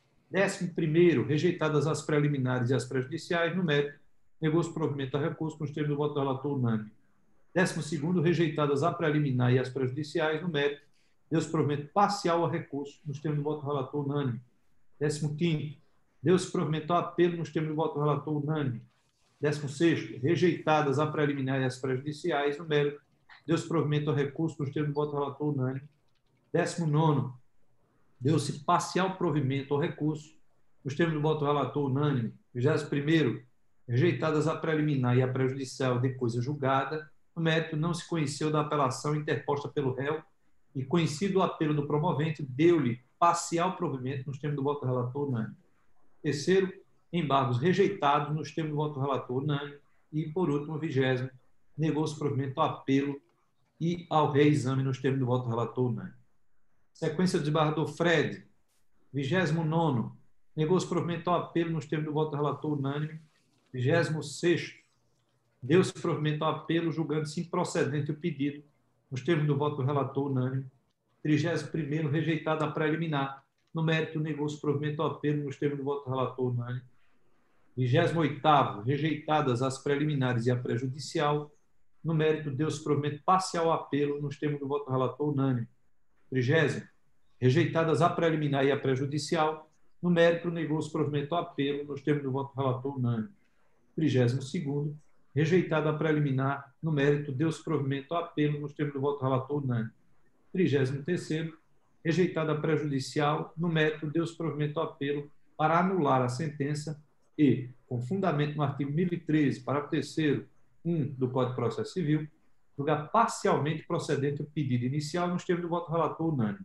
11º, rejeitadas as preliminares e as prejudiciais, no mérito, negou-se provimento a recurso nos termos do voto do relator unânime. 12º, rejeitadas a preliminar e as prejudiciais, no mérito, deu-se provimento parcial ao recurso, nos termos do voto do relator unânime. 15º, deu-se provimento ao apelo, nos termos do voto do relator unânime. 16º, rejeitadas a preliminar e as prejudiciais, no mérito, deu-se provimento ao recurso, nos termos do voto do relator unânime. 19º, deu-se parcial provimento ao recurso, nos termos do voto do relator unânime. 21º, rejeitadas a preliminar e a prejudicial de coisa julgada, no mérito não se conheceu da apelação interposta pelo réu e, conhecido o apelo do promovente, deu-lhe parcial provimento nos termos do voto do relator unânime. Terceiro, embargos rejeitados nos termos do voto do relator unânime. E, por último, 20º, negou-se provimento ao apelo e ao reexame nos termos do voto do relator unânime. Sequência do desembargador Fred. 29º, negou-se provimento ao apelo nos termos do voto do relator unânime. 26º, deu-se provimento ao apelo, julgando-se improcedente o pedido, nos termos do voto do relator unânime. 31º, rejeitada a preliminar. No mérito, negou-se provimento ao apelo, nos termos do voto do relator unânime. 28º, rejeitadas as preliminares e a prejudicial. No mérito, deu-se provimento parcial ao apelo, nos termos do voto do relator unânime. 30º, rejeitadas a preliminar e a prejudicial. No mérito, negou-se provimento ao apelo, nos termos do voto do relator unânime. 32º, rejeitada a preliminar. No mérito, deu-se provimento ao apelo, nos termos do voto do relator unânime. 33º, rejeitada a prejudicial. No mérito, deu-se provimento ao apelo para anular a sentença e, com fundamento no artigo 1013, parágrafo 3º, 1 do Código de Processo Civil, julgar parcialmente procedente o pedido inicial nos termos do voto do relator unânime.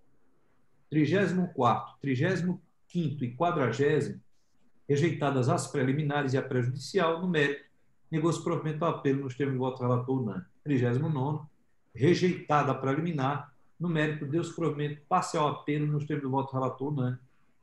34º, 35º e 40º, rejeitadas as preliminares e a prejudicial, no mérito, negou-se provimento ao apelo nos termos do voto do relator unânime. 39º, rejeitada a preliminar, no mérito, deu-se provimento parcial ao apelo nos termos do voto do relator unânime.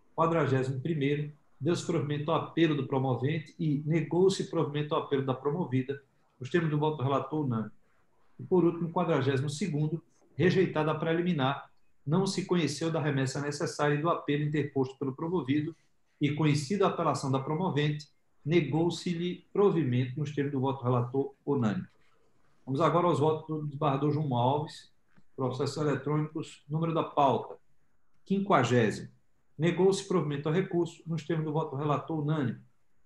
41º, deu-se provimento ao apelo do promovente e negou-se provimento ao apelo da promovida, nos termos do voto do relator unânime. E, por último, 42º, rejeitada a preliminar, não se conheceu da remessa necessária e do apelo interposto pelo promovido e, conhecida a apelação da promovente, negou-se-lhe provimento nos termos do voto do relator unânime. Vamos agora aos votos do desembargador João Alves, processos eletrônicos, número da pauta, 50º. Negou-se provimento ao recurso nos termos do voto do relator unânime.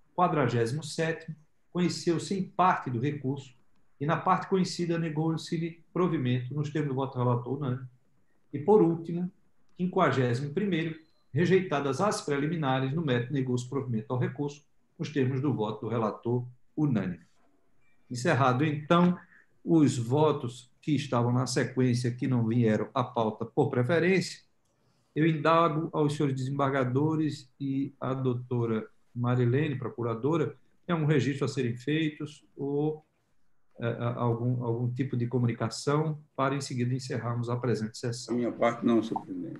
47º, conheceu-se em parte do recurso e, na parte conhecida, negou-se-lhe provimento nos termos do voto do relator unânime. E, por último, 51º, rejeitadas as preliminares, no mérito, negou-se provimento ao recurso nos termos do voto do relator unânime. Encerrado, então, os votos que estavam na sequência, que não vieram à pauta por preferência, eu indago aos senhores desembargadores e à doutora Marilene, procuradora, tem um registro a serem feitos ou algum tipo de comunicação para, em seguida, encerrarmos a presente sessão. Minha parte não, senhor presidente.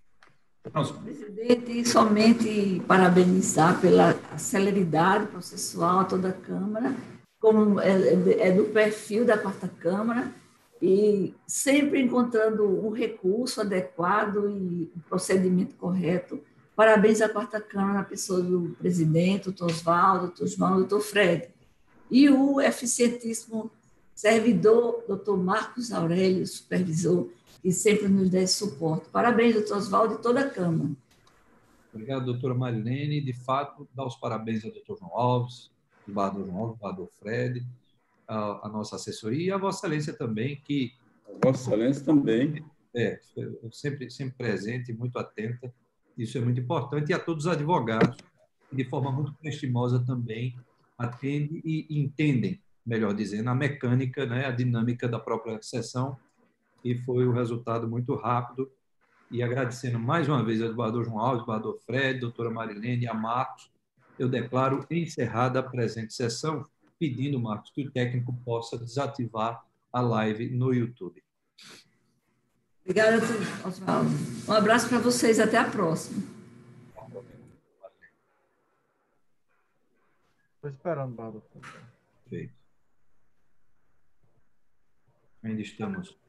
Presidente, somente parabenizar pela celeridade processual a toda a Câmara, como é do perfil da Quarta Câmara, e sempre encontrando um recurso adequado e um procedimento correto. Parabéns à Quarta Câmara, na pessoa do presidente, doutor Oswaldo, doutor João, doutor Fred. E o eficientíssimo servidor, doutor Marcos Aurélio, supervisor, que sempre nos dá esse suporte. Parabéns, doutor Oswaldo, e toda a Câmara. Obrigado, doutora Marilene. De fato, dá os parabéns ao doutor João Alves, ao desembargador João Alves, ao desembargador Fred, a nossa assessoria e a Vossa Excelência também, que... A Vossa Excelência também. Sempre presente, muito atenta. Isso é muito importante. E a todos os advogados, que de forma muito prestimosa também atendem e entendem, melhor dizendo, a mecânica, né, a dinâmica da própria sessão, e foi um resultado muito rápido. E agradecendo mais uma vez ao desembargador João Alves, ao desembargador Fred, doutora Marilene e a Marcos, eu declaro encerrada a presente sessão, pedindo, Marcos, que o técnico possa desativar a live no YouTube. Obrigada, doutor Oswaldo. Um abraço para vocês, até a próxima. Estou esperando, doutor. Perfeito. Ainda estamos